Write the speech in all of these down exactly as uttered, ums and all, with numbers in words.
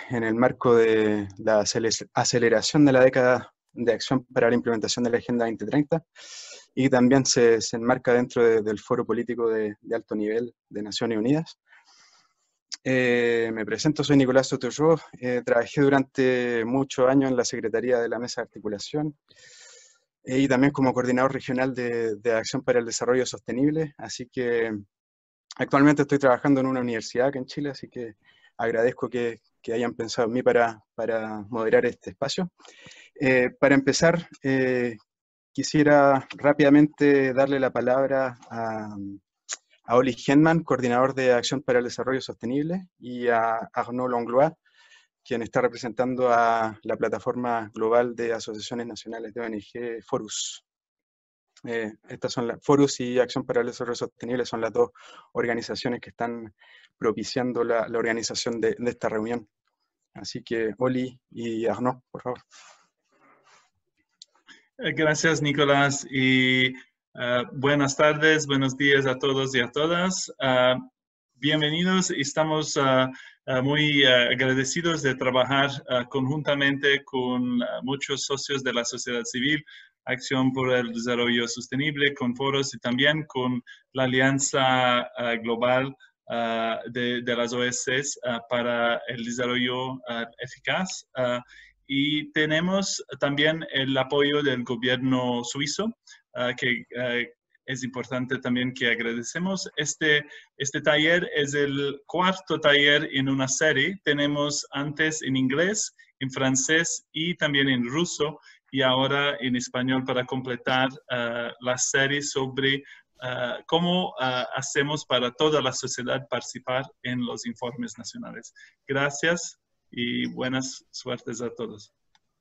en el marco de la aceleración de la década de acción para la implementación de la Agenda veinte treinta, y también se, se enmarca dentro de, del foro político de, de alto nivel de Naciones Unidas. Eh, me presento, soy Nicolás Sotoyo, eh, trabajé durante muchos años en la Secretaría de la Mesa de Articulación eh, y también como coordinador regional de, de Acción para el Desarrollo Sostenible, así que actualmente estoy trabajando en una universidad acá en Chile, así que agradezco que, que hayan pensado en mí para, para moderar este espacio. Eh, para empezar, eh, quisiera rápidamente darle la palabra a, a Oli Henman, coordinador de Acción para el Desarrollo Sostenible, y a Arnaud Langlois, quien está representando a la plataforma global de asociaciones nacionales de O N G, Forus. Eh, estas son las, Forus y Acción para el Desarrollo Sostenible son las dos organizaciones que están propiciando la, la organización de, de esta reunión. Así que, Oli y Arnaud, por favor. Gracias, Nicolás, y uh, buenas tardes, buenos días a todos y a todas. Uh, bienvenidos, estamos uh, uh, muy uh, agradecidos de trabajar uh, conjuntamente con uh, muchos socios de la sociedad civil, Acción por el Desarrollo Sostenible, con foros y también con la Alianza uh, Global uh, de, de las O S S uh, para el Desarrollo uh, Eficaz. Uh, Y tenemos también el apoyo del gobierno suizo, uh, que uh, es importante también que agradecemos. Este, este taller es el cuarto taller en una serie. Tenemos antes en inglés, en francés y también en ruso, y ahora en español para completar uh, la serie sobre uh, cómo uh, hacemos para toda la sociedad participar en los informes nacionales. Gracias y buenas suertes a todos.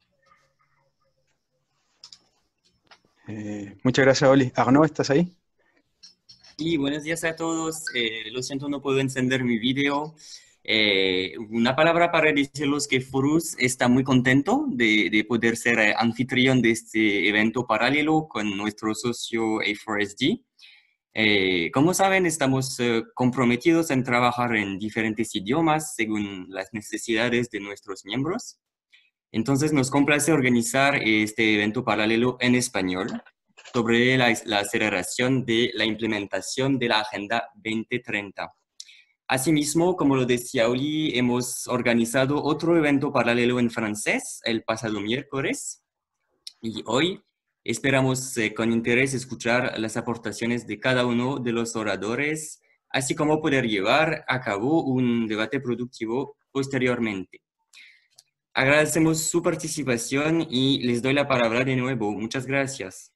Eh, muchas gracias, Oli. Arnaud, ¿estás ahí? Sí, buenos días a todos. Eh, lo siento, no puedo encender mi video. Eh, una palabra para decirles que Forus está muy contento de, de poder ser eh, anfitrión de este evento paralelo con nuestro socio A cuatro S D. Eh, como saben, estamos eh, comprometidos en trabajar en diferentes idiomas según las necesidades de nuestros miembros. Entonces, nos complace organizar este evento paralelo en español sobre la, la aceleración de la implementación de la Agenda veinte treinta. Asimismo, como lo decía Oli, hemos organizado otro evento paralelo en francés el pasado miércoles y hoy esperamos eh, con interés escuchar las aportaciones de cada uno de los oradores, así como poder llevar a cabo un debate productivo posteriormente. Agradecemos su participación y les doy la palabra de nuevo. Muchas gracias.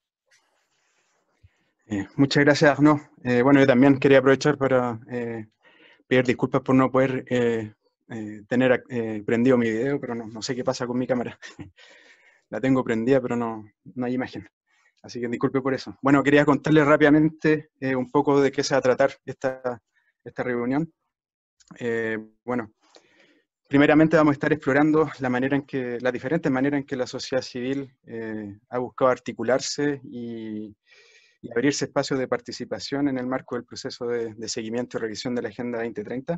Eh, muchas gracias, Arnaud. Eh, bueno, yo también quería aprovechar para eh, pedir disculpas por no poder eh, eh, tener eh, prendido mi video, pero no, no sé qué pasa con mi cámara. La tengo prendida, pero no, no hay imagen. Así que disculpe por eso. Bueno, quería contarles rápidamente eh, un poco de qué se va a tratar esta, esta reunión. Eh, bueno, primeramente vamos a estar explorando la manera en que, las diferentes maneras en que la sociedad civil eh, ha buscado articularse y, y abrirse espacios de participación en el marco del proceso de, de seguimiento y revisión de la Agenda veinte treinta.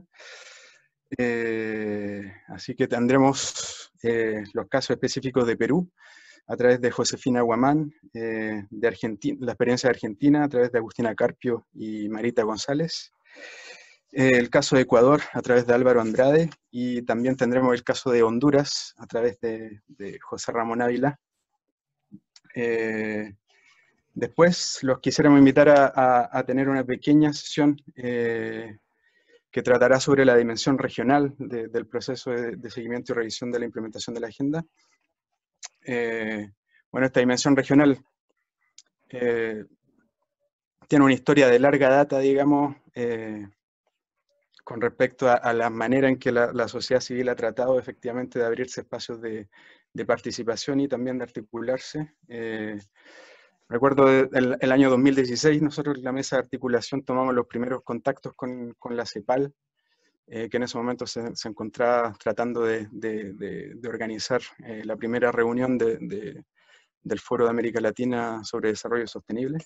Eh, así que tendremos eh, los casos específicos de Perú, a través de Josefina Guamán, eh, de Argentina, la experiencia de Argentina, a través de Agustina Carpio y Marita González. Eh, el caso de Ecuador, a través de Álvaro Andrade, y también tendremos el caso de Honduras, a través de, de José Ramón Ávila. Eh, después los quisiéramos invitar a, a, a tener una pequeña sesión eh, que tratará sobre la dimensión regional de, del proceso de, de seguimiento y revisión de la implementación de la agenda. Eh, bueno, esta dimensión regional eh, tiene una historia de larga data, digamos, eh, con respecto a, a la manera en que la, la sociedad civil ha tratado efectivamente de abrirse espacios de, de participación y también de articularse. Eh, recuerdo el, el año dos mil dieciséis, nosotros en la mesa de articulación tomamos los primeros contactos con, con la CEPAL, eh, que en ese momento se, se encontraba tratando de, de, de, de organizar eh, la primera reunión de, de, del Foro de América Latina sobre Desarrollo Sostenible.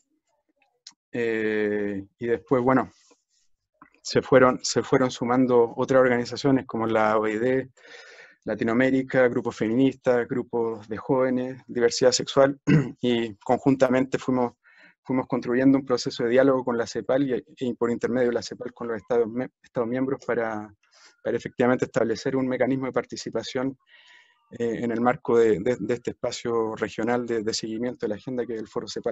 Eh, y después, bueno, se fueron, se fueron sumando otras organizaciones como la O I D, Latinoamérica, grupos feministas, grupos de jóvenes, diversidad sexual, y conjuntamente fuimos, fuimos construyendo un proceso de diálogo con la CEPAL y, y por intermedio de la CEPAL con los Estados, estados miembros para, para efectivamente establecer un mecanismo de participación eh, en el marco de, de, de este espacio regional de, de seguimiento de la agenda que es el Foro CEPAL.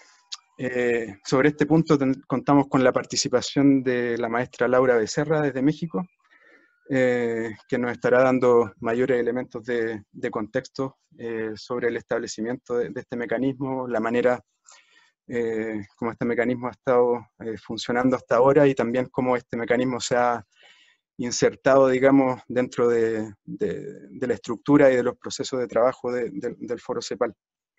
Eh, sobre este punto ten, contamos con la participación de la maestra Laura Becerra desde México, Eh, que nos estará dando mayores elementos de, de contexto eh, sobre el establecimiento de, de este mecanismo, la manera eh, como este mecanismo ha estado eh, funcionando hasta ahora y también cómo este mecanismo se ha insertado, digamos, dentro de, de, de la estructura y de los procesos de trabajo de, de, del Foro CEPAL.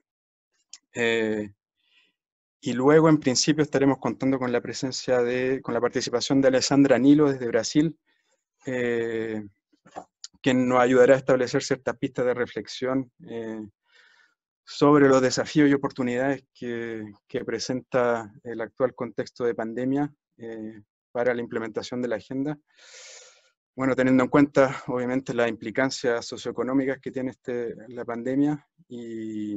Eh, y luego, en principio, estaremos contando con la presencia de, con la participación de Alessandra Nilo desde Brasil, Eh, quien nos ayudará a establecer ciertas pistas de reflexión eh, sobre los desafíos y oportunidades que, que presenta el actual contexto de pandemia eh, para la implementación de la agenda. Bueno, teniendo en cuenta, obviamente, las implicancias socioeconómicas que tiene este, la pandemia, y,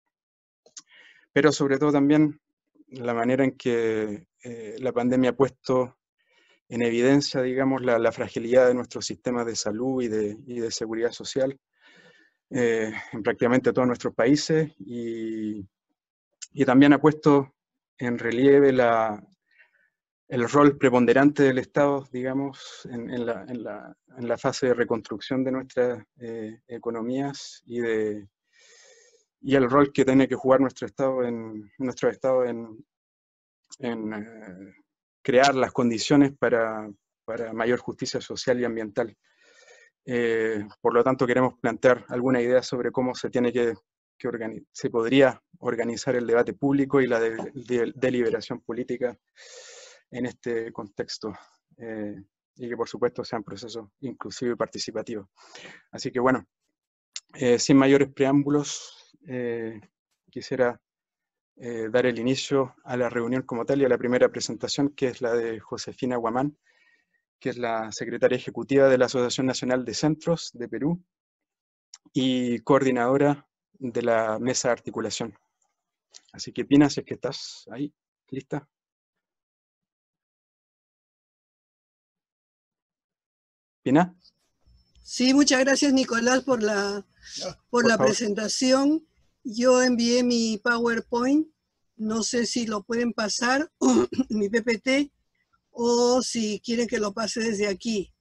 pero sobre todo también la manera en que eh, la pandemia ha puesto en evidencia, digamos, la, la fragilidad de nuestros sistemas de salud y de, y de seguridad social eh, en prácticamente todos nuestros países, y, y también ha puesto en relieve la, el rol preponderante del Estado, digamos, en, en, la, en, la, en la fase de reconstrucción de nuestras eh, economías y, de, y el rol que tiene que jugar nuestro Estado en, nuestro Estado en, en eh, crear las condiciones para, para mayor justicia social y ambiental. Eh, por lo tanto, queremos plantear alguna idea sobre cómo se tiene que, que organizar, se podría organizar el debate público y la de, de, deliberación política en este contexto, eh, y que por supuesto sean procesos inclusivos y participativos. Así que bueno, eh, sin mayores preámbulos, eh, quisiera Eh, dar el inicio a la reunión como tal y a la primera presentación, que es la de Josefina Guamán, que es la secretaria ejecutiva de la Asociación Nacional de Centros de Perú y coordinadora de la mesa de articulación. Así que Pina, si es que estás ahí, ¿lista? ¿Pina? Sí, muchas gracias, Nicolás, por la, por por la favor. presentación. Yo envié mi PowerPoint, no sé si lo pueden pasar, mi P P T, o si quieren que lo pase desde aquí.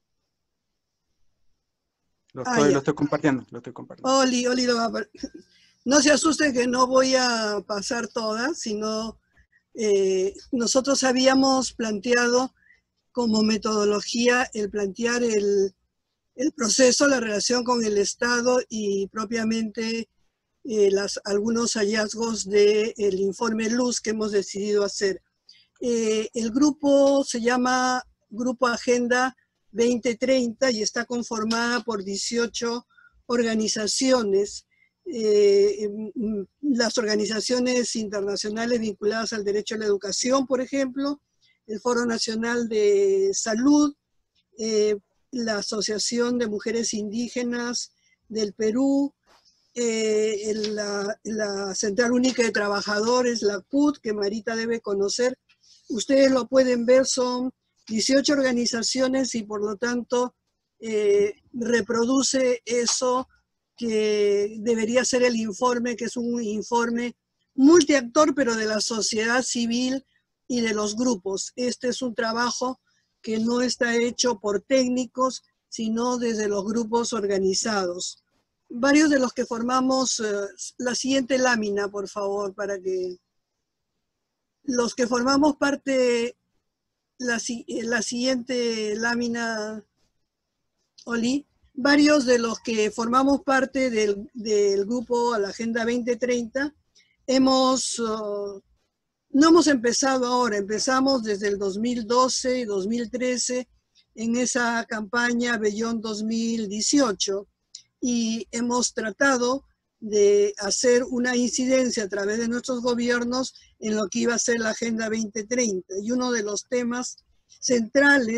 Lo Ah, estoy, ya. lo estoy compartiendo, lo estoy compartiendo. Oli, Oli lo va a... No se asusten que no voy a pasar todas, sino eh, nosotros habíamos planteado como metodología el plantear el, el proceso, la relación con el Estado y propiamente eh, las, algunos hallazgos del informe Luz que hemos decidido hacer. Eh, el grupo se llama Grupo Agenda veinte treinta y está conformada por dieciocho organizaciones. Eh, las organizaciones internacionales vinculadas al derecho a la educación, por ejemplo, el Foro Nacional de Salud, eh, la Asociación de Mujeres Indígenas del Perú, eh, la, la Central Única de Trabajadores, la C U T, que Marita debe conocer. Ustedes lo pueden ver, son dieciocho organizaciones y por lo tanto eh, reproduce eso que debería ser el informe, que es un informe multiactor, pero de la sociedad civil y de los grupos. Este es un trabajo que no está hecho por técnicos, sino desde los grupos organizados. Varios de los que formamos, uh, la siguiente lámina, por favor, para que los que formamos parte, la, la siguiente lámina, Oli, varios de los que formamos parte del, del grupo a la Agenda veinte treinta, hemos, uh, no hemos empezado ahora, empezamos desde el dos mil doce y dos mil trece en esa campaña Beyond dos mil dieciocho y hemos tratado de hacer una incidencia a través de nuestros gobiernos en lo que iba a ser la Agenda veinte treinta. Y uno de los temas centrales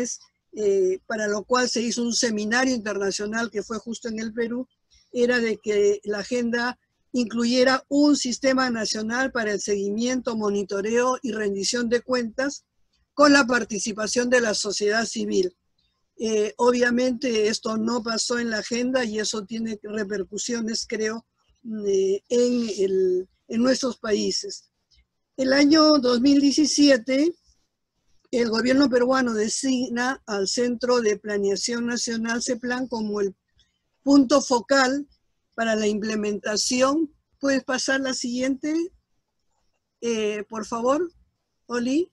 eh, para lo cual se hizo un seminario internacional que fue justo en el Perú, era de que la agenda incluyera un sistema nacional para el seguimiento, monitoreo y rendición de cuentas con la participación de la sociedad civil. Eh, obviamente esto no pasó en la agenda y eso tiene repercusiones, creo, eh, en, el, en nuestros países. El año dos mil diecisiete, el gobierno peruano designa al Centro de Planeación Nacional, CEPLAN, como el punto focal para la implementación. ¿Puedes pasar la siguiente, eh, por favor, Oli?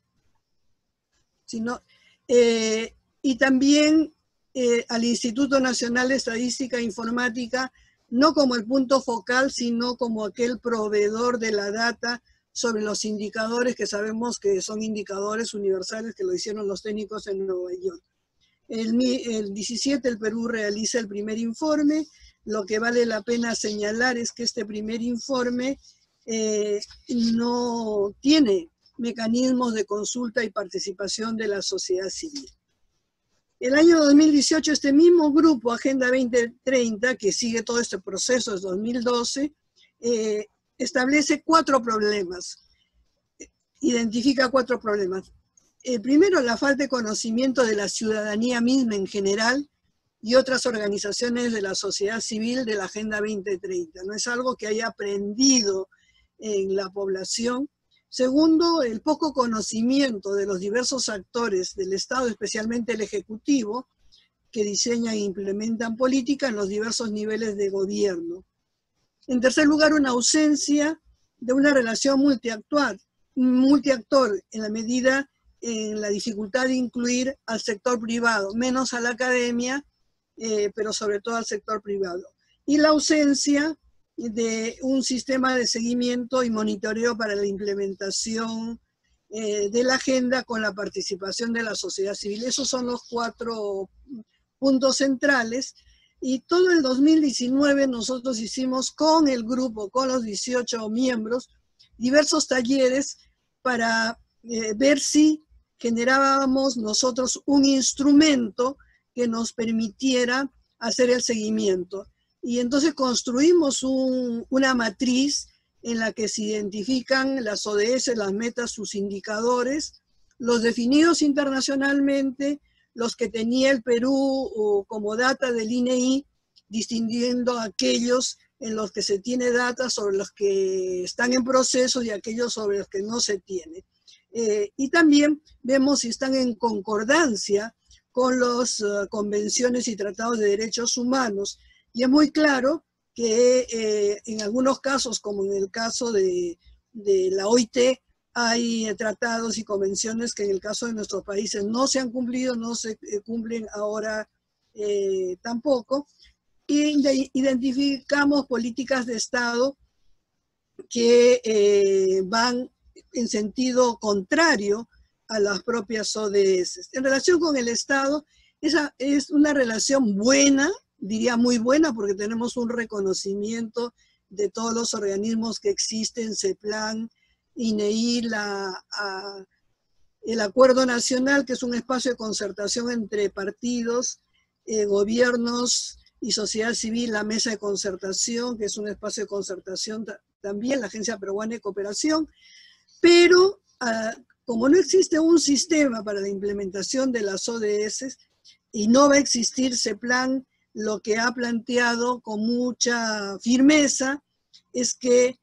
Si no, eh, y también eh, al Instituto Nacional de Estadística e Informática, no como el punto focal, sino como aquel proveedor de la data sobre los indicadores que sabemos que son indicadores universales, que lo hicieron los técnicos en Nueva York. El, el diecisiete, el Perú realiza el primer informe. Lo que vale la pena señalar es que este primer informe eh, no tiene mecanismos de consulta y participación de la sociedad civil. El año dos mil dieciocho, este mismo grupo, Agenda veinte treinta, que sigue todo este proceso desde dos mil doce, eh, establece cuatro problemas, identifica cuatro problemas. El primero, la falta de conocimiento de la ciudadanía misma en general y otras organizaciones de la sociedad civil de la Agenda veinte treinta. No es algo que haya aprendido en la población. Segundo, el poco conocimiento de los diversos actores del Estado, especialmente el Ejecutivo, que diseñan e implementan política en los diversos niveles de gobierno. En tercer lugar, una ausencia de una relación multiactuar, multiactor en la medida en la dificultad de incluir al sector privado, menos a la academia, eh, pero sobre todo al sector privado. Y la ausencia de un sistema de seguimiento y monitoreo para la implementación eh, de la agenda con la participación de la sociedad civil. Esos son los cuatro puntos centrales. Y todo el dos mil diecinueve nosotros hicimos con el grupo, con los dieciocho miembros, diversos talleres para eh, ver si generábamos nosotros un instrumento que nos permitiera hacer el seguimiento. Y entonces construimos un, una matriz en la que se identifican las O D S, las metas, sus indicadores, los definidos internacionalmente, los que tenía el Perú como data del I N E I, distinguiendo aquellos en los que se tiene data sobre los que están en proceso y aquellos sobre los que no se tiene. Eh, y también vemos si están en concordancia con las uh, convenciones y tratados de derechos humanos. Y es muy claro que eh, en algunos casos, como en el caso de, de la O I T, hay tratados y convenciones que en el caso de nuestros países no se han cumplido, no se cumplen ahora eh, tampoco. Y identificamos políticas de Estado que eh, van en sentido contrario a las propias O D S. En relación con el Estado, esa es una relación buena, diría muy buena, porque tenemos un reconocimiento de todos los organismos que existen, CEPLAN, I N E I, la, a, el Acuerdo Nacional, que es un espacio de concertación entre partidos, eh, gobiernos y sociedad civil, la Mesa de Concertación, que es un espacio de concertación también, la Agencia Peruana de Cooperación, pero uh, como no existe un sistema para la implementación de las O D S y no va a existir CEPLAN, lo que ha planteado con mucha firmeza es que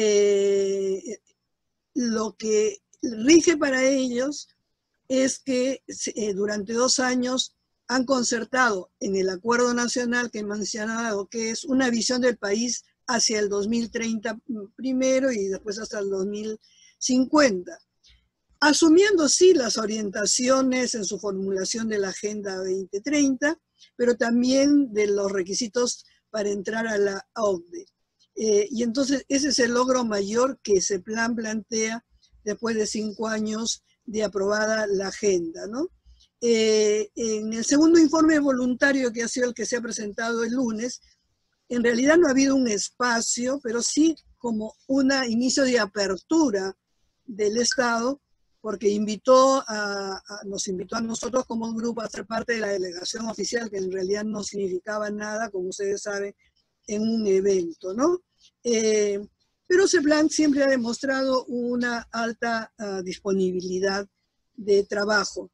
eh, lo que rige para ellos es que eh, durante dos años han concertado en el Acuerdo Nacional que he mencionado, que es una visión del país hacia el dos mil treinta primero y después hasta el dos mil cincuenta, asumiendo sí las orientaciones en su formulación de la Agenda veinte treinta, pero también de los requisitos para entrar a la O C D E. Eh, y entonces ese es el logro mayor que CEPLAN plantea después de cinco años de aprobada la agenda, ¿no? Eh, en el segundo informe voluntario, que ha sido el que se ha presentado el lunes, en realidad no ha habido un espacio, pero sí como un inicio de apertura del Estado, porque invitó a, a, nos invitó a nosotros como grupo a ser parte de la delegación oficial, que en realidad no significaba nada, como ustedes saben, en un evento, ¿no? Eh, pero CEPLAN siempre ha demostrado una alta uh, disponibilidad de trabajo.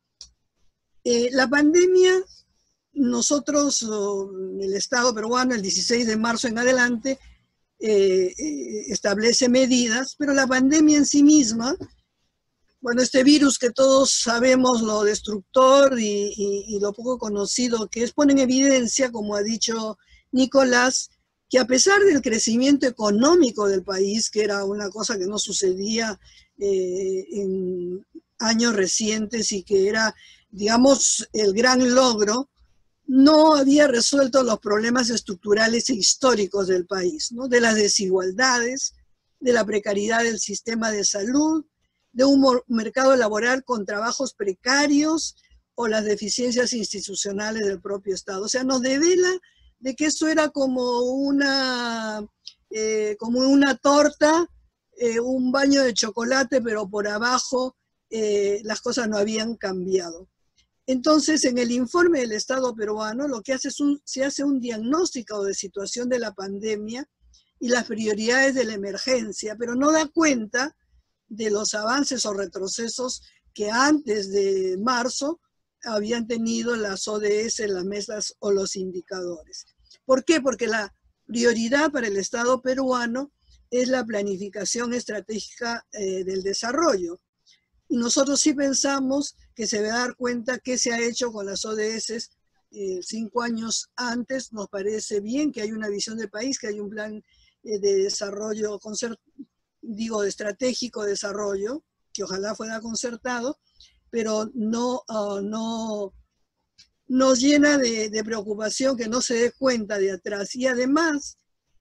Eh, la pandemia, nosotros, uh, el Estado peruano, el dieciséis de marzo en adelante, eh, eh, establece medidas, pero la pandemia en sí misma, bueno, este virus que todos sabemos lo destructor y, y, y lo poco conocido que es, pone en evidencia, como ha dicho Nicolás, que a pesar del crecimiento económico del país, que era una cosa que no sucedía eh, en años recientes y que era, digamos, el gran logro, no había resuelto los problemas estructurales e históricos del país, ¿no? De las desigualdades, de la precariedad del sistema de salud, de un mercado laboral con trabajos precarios o las deficiencias institucionales del propio Estado. O sea, nos devela de que eso era como una, eh, como una torta, eh, un baño de chocolate, pero por abajo eh, las cosas no habían cambiado. Entonces, en el informe del Estado peruano, lo que hace es un, se hace un diagnóstico de situación de la pandemia y las prioridades de la emergencia, pero no da cuenta de los avances o retrocesos que antes de marzo habían tenido las O D S, las mesas o los indicadores. ¿Por qué? Porque la prioridad para el Estado peruano es la planificación estratégica eh, del desarrollo. Y nosotros sí pensamos que se debe dar cuenta qué se ha hecho con las O D S eh, cinco años antes. Nos parece bien que hay una visión de país, que hay un plan eh, de desarrollo concertado, digo, de estratégico desarrollo, que ojalá fuera concertado, pero no, uh, no nos llena de, de preocupación que no se dé cuenta de atrás. Y además,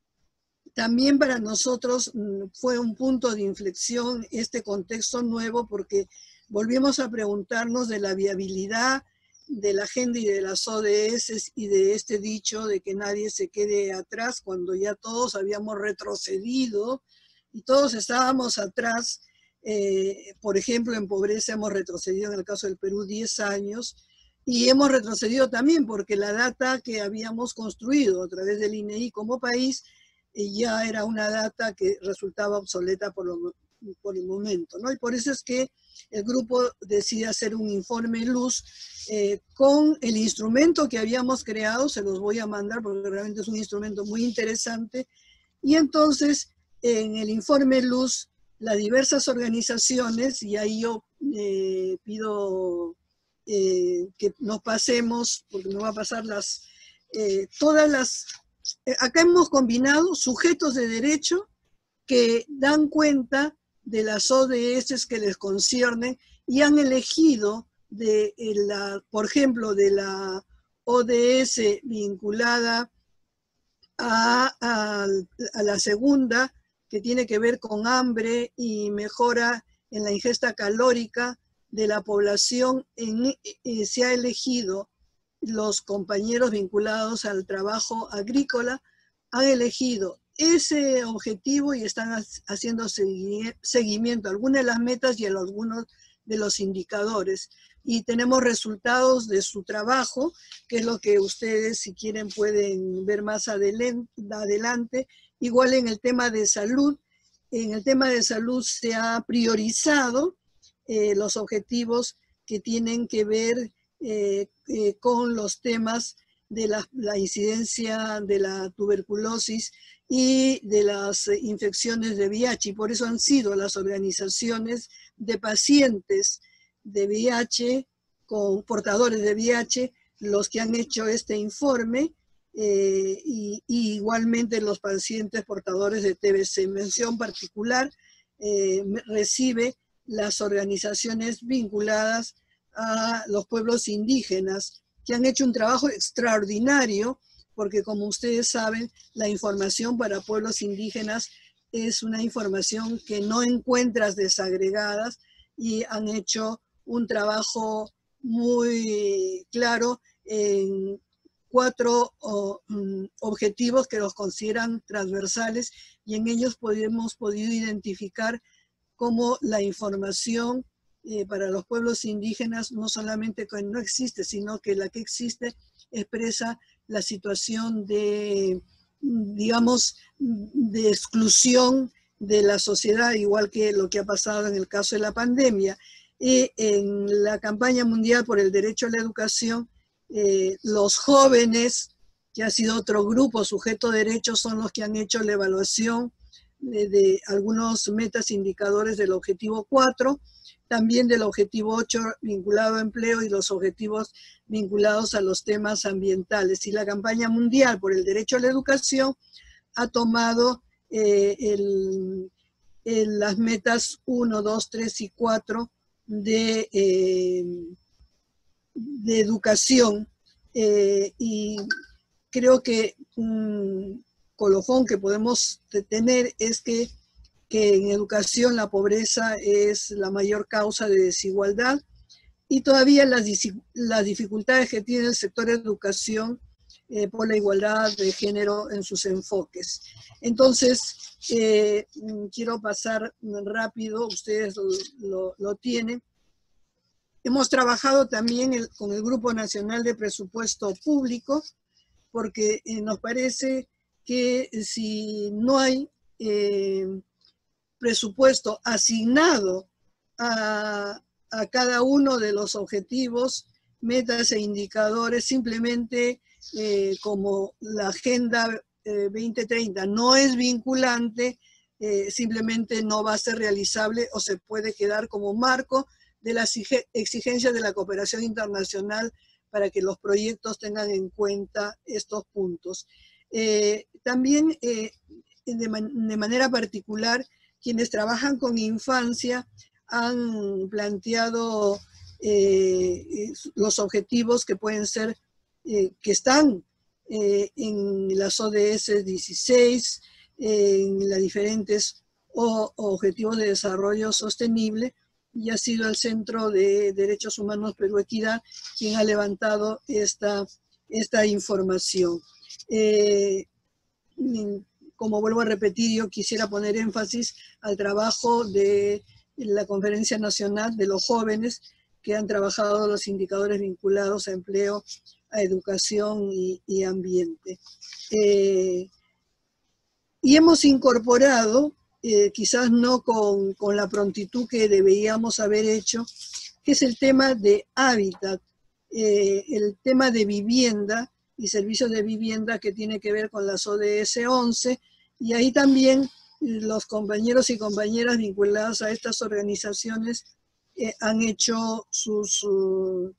también para nosotros fue un punto de inflexión este contexto nuevo, porque volvimos a preguntarnos de la viabilidad de la agenda y de las O D S y de este dicho de que nadie se quede atrás, cuando ya todos habíamos retrocedido y todos estábamos atrás. Eh, por ejemplo, en pobreza hemos retrocedido en el caso del Perú diez años, y hemos retrocedido también porque la data que habíamos construido a través del I N E I como país eh, ya era una data que resultaba obsoleta por, lo, por el momento, ¿no? Y por eso es que el grupo decide hacer un informe luz eh, con el instrumento que habíamos creado. Se los voy a mandar porque realmente es un instrumento muy interesante. Y entonces, en el informe luz, las diversas organizaciones, y ahí yo eh, pido eh, que nos pasemos, porque me va a pasar las, eh, todas las, eh, acá hemos combinado sujetos de derecho que dan cuenta de las O D S que les conciernen y han elegido, de la, por ejemplo, de la O D S vinculada a, a, a la segunda, que tiene que ver con hambre y mejora en la ingesta calórica de la población, en, eh, se ha elegido los compañeros vinculados al trabajo agrícola, han elegido ese objetivo y están haciendo seguimiento a algunas de las metas y a algunos de los indicadores. Y tenemos resultados de su trabajo, que es lo que ustedes, si quieren, pueden ver más adelante. Igual en el tema de salud, en el tema de salud se ha priorizado eh, los objetivos que tienen que ver eh, eh, con los temas de la, la incidencia de la tuberculosis y de las infecciones de V I H, y por eso han sido las organizaciones de pacientes de V I H, con portadores de V I H, los que han hecho este informe, eh, y, y igualmente los pacientes portadores de T B C. Mención particular eh, recibe las organizaciones vinculadas a los pueblos indígenas, que han hecho un trabajo extraordinario, porque como ustedes saben, la información para pueblos indígenas es una información que no encuentras desagregadas, y han hecho un trabajo muy claro en cuatro oh, um, objetivos que los consideran transversales, y en ellos hemos podido identificar cómo la información eh, para los pueblos indígenas no solamente que no existe, sino que la que existe expresa la situación de, digamos, de exclusión de la sociedad, igual que lo que ha pasado en el caso de la pandemia. Y en la campaña mundial por el derecho a la educación, eh, los jóvenes, que ha sido otro grupo sujeto de derechos, son los que han hecho la evaluación de, de algunos metas indicadores del objetivo cuatro, también del objetivo ocho vinculado a empleo y los objetivos vinculados a los temas ambientales. Y la campaña mundial por el derecho a la educación ha tomado eh, el, el, las metas uno, dos, tres y cuatro de, eh, de educación, eh, y creo que un colofón que podemos tener es que, que en educación la pobreza es la mayor causa de desigualdad y todavía las, las dificultades que tiene el sector de educación eh, por la igualdad de género en sus enfoques. Entonces, eh, quiero pasar rápido, ustedes lo, lo, lo tienen. Hemos trabajado también el, con el Grupo Nacional de Presupuesto Público, porque eh, nos parece que si no hay eh, presupuesto asignado a, a cada uno de los objetivos, metas e indicadores, simplemente eh, como la Agenda eh, veinte treinta no es vinculante, eh, simplemente no va a ser realizable o se puede quedar como marco de las exigencias de la cooperación internacional para que los proyectos tengan en cuenta estos puntos. Eh, también, eh, de, man de manera particular, quienes trabajan con infancia han planteado eh, los objetivos que pueden ser, eh, que están eh, en las O D S dieciséis, eh, en las diferentes o, objetivos de desarrollo sostenible, y ha sido el Centro de Derechos Humanos Perú Equidad quien ha levantado esta, esta información. Eh, como vuelvo a repetir, yo quisiera poner énfasis al trabajo de la Conferencia Nacional de los Jóvenes que han trabajado los indicadores vinculados a empleo, a educación y, y ambiente. Eh, y hemos incorporado, Eh, quizás no con, con la prontitud que deberíamos haber hecho, que es el tema de hábitat, eh, el tema de vivienda y servicios de vivienda que tiene que ver con las O D S once, y ahí también los compañeros y compañeras vinculados a estas organizaciones eh, han hecho sus, su,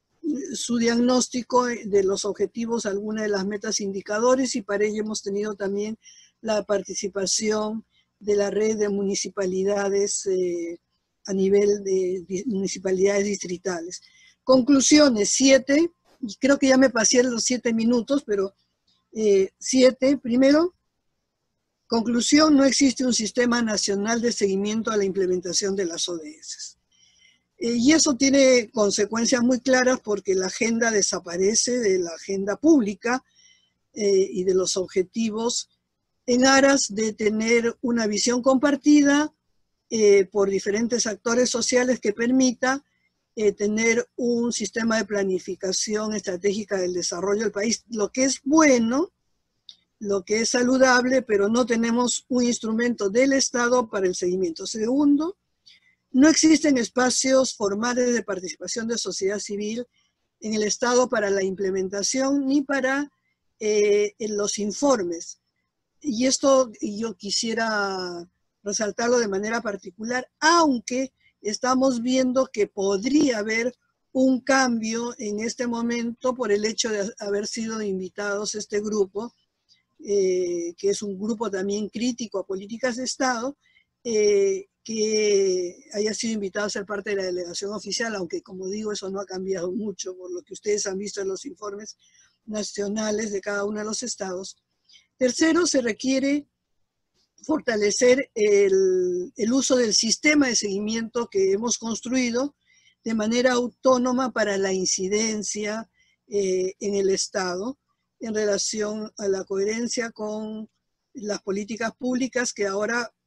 su diagnóstico de los objetivos, algunas de las metas indicadores, y para ello hemos tenido también la participación de la red de municipalidades eh, a nivel de, de municipalidades distritales. Conclusiones, siete, y creo que ya me pasé los siete minutos, pero eh, siete, primero, conclusión, no existe un sistema nacional de seguimiento a la implementación de las O D S. Eh, y eso tiene consecuencias muy claras porque la agenda desaparece de la agenda pública eh, y de los objetivos en aras de tener una visión compartida eh, por diferentes actores sociales que permita eh, tener un sistema de planificación estratégica del desarrollo del país, lo que es bueno, lo que es saludable, pero no tenemos un instrumento del Estado para el seguimiento. Segundo, no existen espacios formales de participación de sociedad civil en el Estado para la implementación ni para eh, en los informes. Y esto yo quisiera resaltarlo de manera particular, aunque estamos viendo que podría haber un cambio en este momento por el hecho de haber sido invitados este grupo, eh, que es un grupo también crítico a políticas de Estado, eh, que haya sido invitado a ser parte de la delegación oficial, aunque como digo, eso no ha cambiado mucho por lo que ustedes han visto en los informes nacionales de cada uno de los estados. Tercero, se requiere fortalecer el, el uso del sistema de seguimiento que hemos construido de manera autónoma para la incidencia eh, en el Estado en relación a la coherencia con las políticas públicas que ahora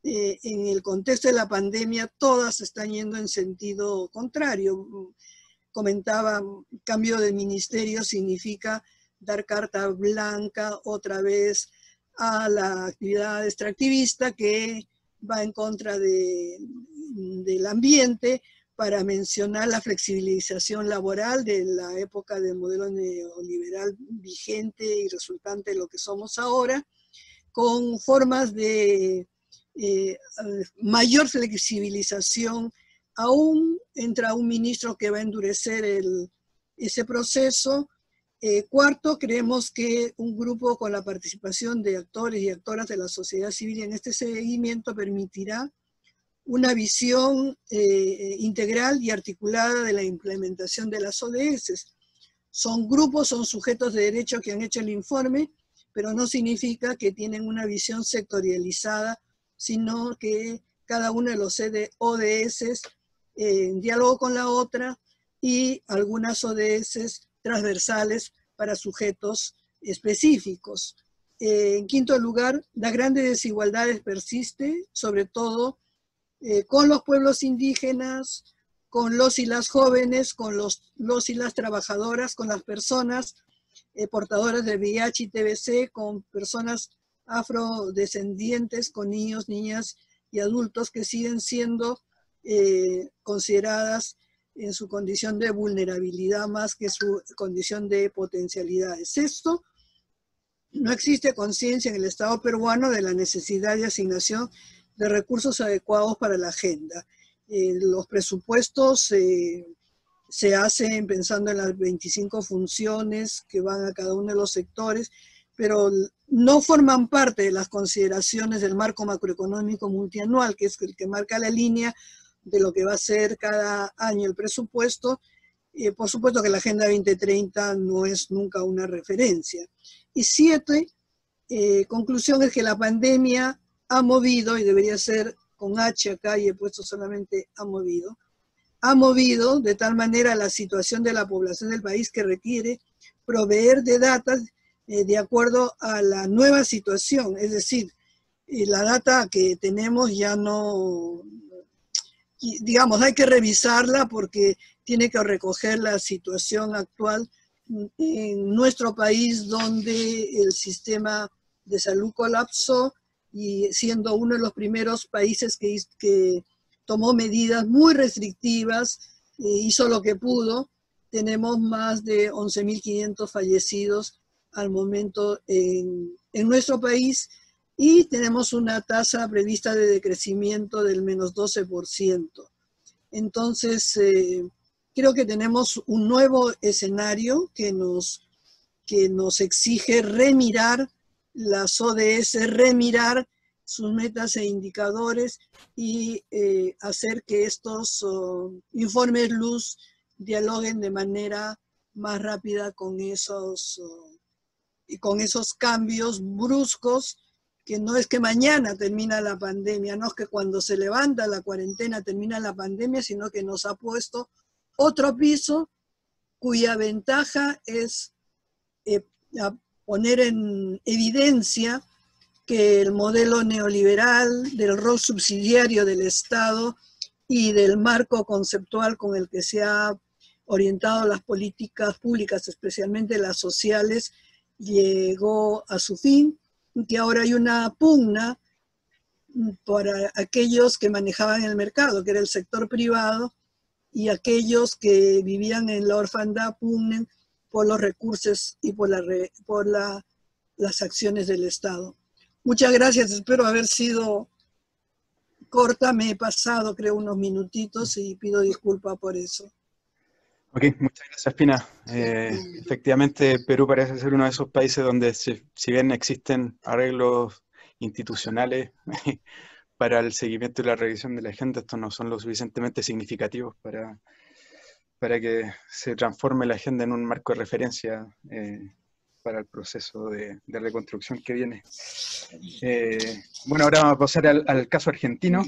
eh, en el contexto de la pandemia todas están yendo en sentido contrario. Comentaba, cambio de ministerio significa dar carta blanca otra vez a la actividad extractivista que va en contra de, del ambiente, para mencionar la flexibilización laboral de la época del modelo neoliberal vigente y resultante de lo que somos ahora, con formas de eh, mayor flexibilización. Aún entra un ministro que va a endurecer el, ese proceso. Eh, cuarto, creemos que un grupo con la participación de actores y actoras de la sociedad civil en este seguimiento permitirá una visión eh, integral y articulada de la implementación de las O D S. Son grupos, son sujetos de derecho que han hecho el informe, pero no significa que tienen una visión sectorializada, sino que cada uno de los O D S eh, en diálogo con la otra, y algunas O D S transversales para sujetos específicos. Eh, en quinto lugar, las grandes desigualdades persisten, sobre todo eh, con los pueblos indígenas, con los y las jóvenes, con los, los y las trabajadoras, con las personas eh, portadoras de V I H y T B C, con personas afrodescendientes, con niños, niñas y adultos que siguen siendo eh, consideradas en su condición de vulnerabilidad más que su condición de potencialidades. Esto, no existe conciencia en el Estado peruano de la necesidad de asignación de recursos adecuados para la agenda. Eh, los presupuestos eh, se hacen pensando en las veinticinco funciones que van a cada uno de los sectores, pero no forman parte de las consideraciones del marco macroeconómico multianual, que es el que marca la línea de lo que va a ser cada año el presupuesto. Eh, por supuesto que la Agenda veinte treinta no es nunca una referencia. Y siete, eh, conclusión es que la pandemia ha movido, y debería ser con H acá y he puesto solamente ha movido, ha movido de tal manera la situación de la población del país que requiere proveer de datos eh, de acuerdo a la nueva situación. Es decir, eh, la data que tenemos ya no, digamos, hay que revisarla porque tiene que recoger la situación actual en nuestro país, donde el sistema de salud colapsó, y siendo uno de los primeros países que, que tomó medidas muy restrictivas, eh, hizo lo que pudo. Tenemos más de once mil quinientos fallecidos al momento en, en nuestro país, y tenemos una tasa prevista de decrecimiento del menos doce por ciento. Entonces, eh, creo que tenemos un nuevo escenario que nos, que nos exige remirar las O D S, remirar sus metas e indicadores y eh, hacer que estos uh, informes luz dialoguen de manera más rápida con esos, uh, y con esos cambios bruscos, que no es que mañana termina la pandemia, no es que cuando se levanta la cuarentena termina la pandemia, sino que nos ha puesto otro piso cuya ventaja es eh, poner en evidencia que el modelo neoliberal del rol subsidiario del Estado y del marco conceptual con el que se ha orientado las políticas públicas, especialmente las sociales, llegó a su fin, y que ahora hay una pugna para aquellos que manejaban el mercado, que era el sector privado, y aquellos que vivían en la orfandad pugnen por los recursos y por, la, por la, las acciones del Estado. Muchas gracias, espero haber sido corta, me he pasado creo unos minutitos y pido disculpas por eso. Ok, muchas gracias, Pina. Eh, efectivamente, Perú parece ser uno de esos países donde si, si bien existen arreglos institucionales para el seguimiento y la revisión de la agenda, estos no son lo suficientemente significativos para, para que se transforme la agenda en un marco de referencia eh, para el proceso de, de reconstrucción que viene. Eh, bueno, ahora vamos a pasar al, al caso argentino,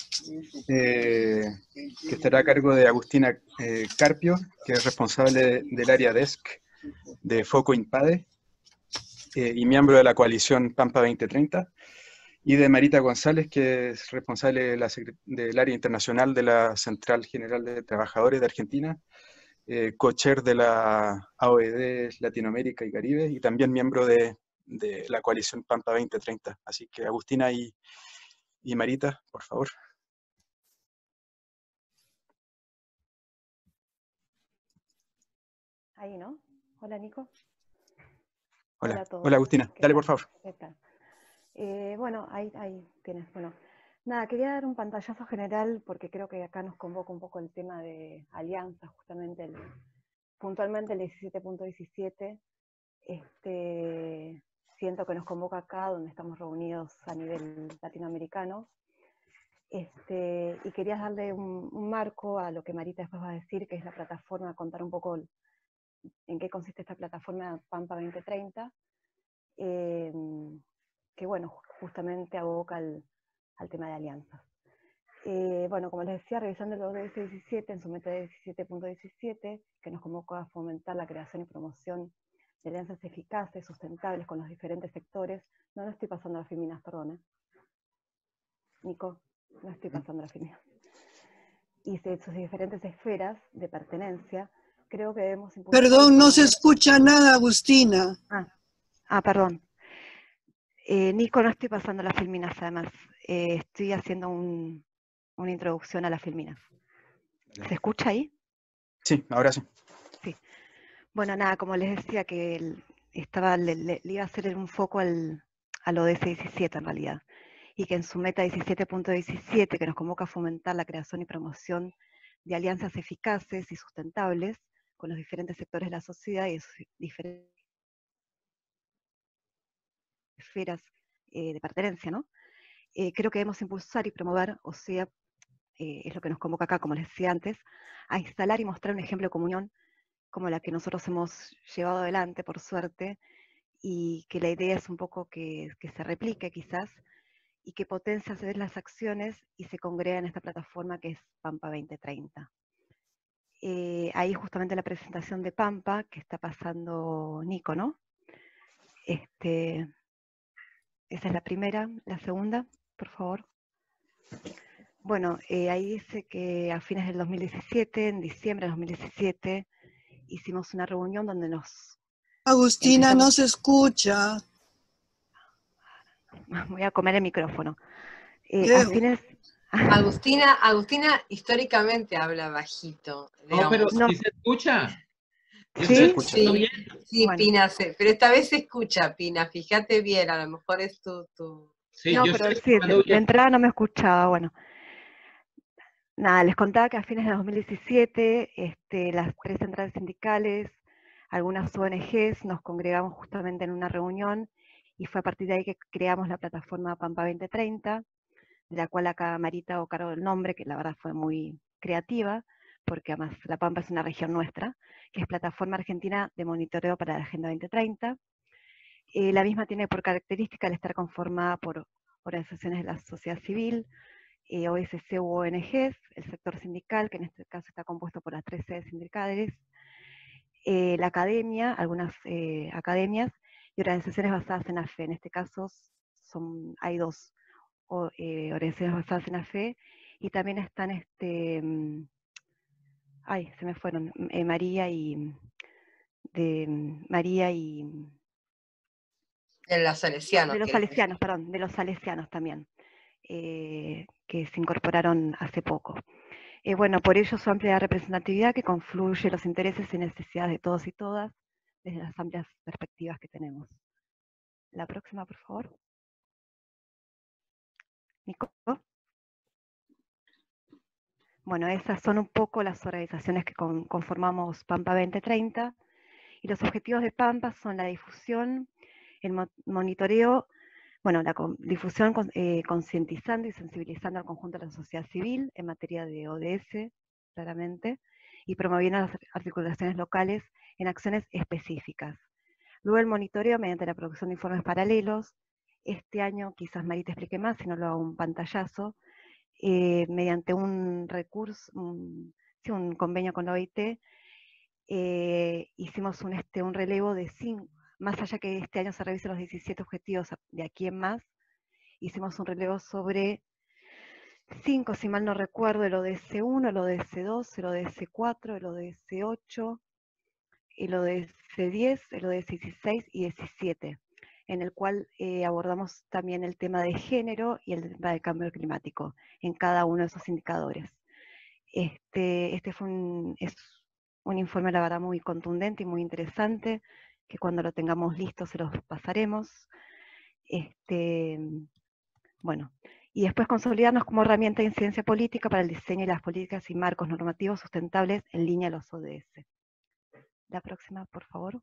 eh, que estará a cargo de Agustina eh, Carpio, que es responsable de, del área Desk de Foco Impade eh, y miembro de la coalición Pampa veinte treinta. y de Marita González, que es responsable de la del área internacional de la Central General de Trabajadores de Argentina, eh, co-chair de la A O E D Latinoamérica y Caribe, y también miembro de, de la coalición Pampa veinte treinta. Así que Agustina y, y Marita, por favor. Ahí, ¿no? Hola, Nico. Hola, Hola a todos. hola Agustina, ¿Qué dale tal? por favor. ¿Qué tal? Eh, bueno, ahí, ahí tienes. Bueno, nada, quería dar un pantallazo general porque creo que acá nos convoca un poco el tema de alianzas, justamente el, puntualmente el diecisiete punto diecisiete. Este, siento que nos convoca acá donde estamos reunidos a nivel latinoamericano. Este, y quería darle un, un marco a lo que Marita después va a decir, que es la plataforma, contar un poco el, en qué consiste esta plataforma Pampa veinte treinta, eh, que bueno, justamente aboca al, al tema de alianzas. Eh, bueno, como les decía, revisando el O D S diecisiete, en su meta diecisiete punto diecisiete, que nos convoca a fomentar la creación y promoción de alianzas eficaces, sustentables con los diferentes sectores. No, no estoy pasando las filminas, perdón. ¿eh? Nico, no estoy pasando las filminas. Y de sus diferentes esferas de pertenencia, creo que debemos impulsar... Perdón, no se escucha nada, Agustina. Ah, ah perdón. Eh, Nico, no estoy pasando las filminas, además. Eh, estoy haciendo un, una introducción a las filminas. ¿Se escucha ahí? Sí, ahora sí. Sí. Bueno, nada, como les decía, que el, estaba, le, le, le iba a hacer un foco al, al O D S diecisiete en realidad. Y que en su meta diecisiete punto diecisiete, que nos convoca a fomentar la creación y promoción de alianzas eficaces y sustentables con los diferentes sectores de la sociedad y sus diferentes esferas eh, de pertenencia, ¿no? Eh, creo que debemos impulsar y promover, o sea, eh, es lo que nos convoca acá, como les decía antes, a instalar y mostrar un ejemplo de comunión como la que nosotros hemos llevado adelante, por suerte, y que la idea es un poco que, que se replique quizás, y que potencie a hacer las acciones y se congrega en esta plataforma que es Pampa veinte treinta. Eh, ahí justamente la presentación de Pampa, que está pasando Nico, ¿no? Este, esa es la primera. La segunda, por favor. Bueno, eh, ahí dice que a fines del dos mil diecisiete, en diciembre del dos mil diecisiete, hicimos una reunión donde nos... Agustina, empezamos... no se escucha. Voy a comer el micrófono. Eh, ¿Qué? a fines... Agustina, Agustina históricamente habla bajito. No, pero no. ¿sí se escucha? ¿Sí? Se escucha. Sí, bien? sí Bueno. Pina, se, pero esta vez se escucha, Pina, fíjate bien, a lo mejor es tu... tu... Sí, no, yo pero estoy sí, escuchando de, bien. de entrada no me escuchaba, bueno. Nada, les contaba que a fines de dos mil diecisiete, este, las tres centrales sindicales, algunas O N Ges, nos congregamos justamente en una reunión y fue a partir de ahí que creamos la plataforma Pampa veinte treinta, de la cual acá Marita o cargo el nombre, que la verdad fue muy creativa, porque además La Pampa es una región nuestra, que es Plataforma Argentina de Monitoreo para la Agenda veinte treinta. Eh, la misma tiene por característica el estar conformada por organizaciones de la sociedad civil, eh, O S C u O N Ges, el sector sindical, que en este caso está compuesto por las tres sedes sindicales, eh, la academia, algunas eh, academias, y organizaciones basadas en la fe. En este caso son, hay dos o, eh, organizaciones basadas en la fe, y también están, este, ay, se me fueron, eh, María y, de María y... De los salesianos. De los salesianos, perdón, de los salesianos también, eh, que se incorporaron hace poco. Eh, bueno, por ello su amplia representatividad que confluye los intereses y necesidades de todos y todas desde las amplias perspectivas que tenemos. La próxima, por favor. Nico. Bueno, esas son un poco las organizaciones que con, conformamos Pampa veinte treinta, y los objetivos de Pampa son la difusión, el mo monitoreo, bueno, la difusión eh, concientizando y sensibilizando al conjunto de la sociedad civil en materia de O D S, claramente, y promoviendo las articulaciones locales en acciones específicas. Luego el monitoreo mediante la producción de informes paralelos. Este año, quizás Marita explique más, si no lo hago un pantallazo, eh, mediante un recurso, un, sí, un convenio con la O I T, eh, hicimos un, este, un relevo de cinco, más allá que este año se revisen los diecisiete objetivos de aquí en más, hicimos un relevo sobre cinco, si mal no recuerdo, el O D S uno, el O D S dos, el O D S cuatro, el O D S ocho, el O D S diez, el O D S dieciséis y diecisiete, en el cual eh, abordamos también el tema de género y el tema de cambio climático en cada uno de esos indicadores. Este, este fue un, es un informe, la verdad, muy contundente y muy interesante, que cuando lo tengamos listo se los pasaremos. Este, bueno, y después consolidarnos como herramienta de incidencia política para el diseño y las políticas y marcos normativos sustentables en línea a los O D S. La próxima, por favor.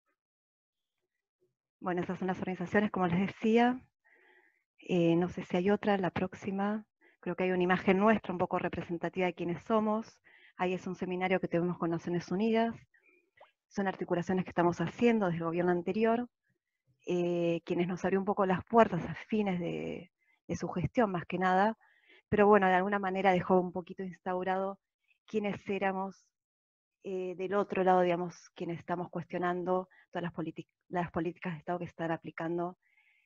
Bueno, esas son las organizaciones, como les decía. Eh, no sé si hay otra, la próxima. Creo que hay una imagen nuestra, un poco representativa de quiénes somos. Ahí es un seminario que tuvimos con Naciones Unidas. Son articulaciones que estamos haciendo desde el gobierno anterior, eh, quienes nos abrió un poco las puertas a fines de, de su gestión, más que nada. Pero bueno, de alguna manera dejó un poquito instaurado quiénes éramos eh, del otro lado, digamos, quienes estamos cuestionando todas las, las políticas de Estado que se están aplicando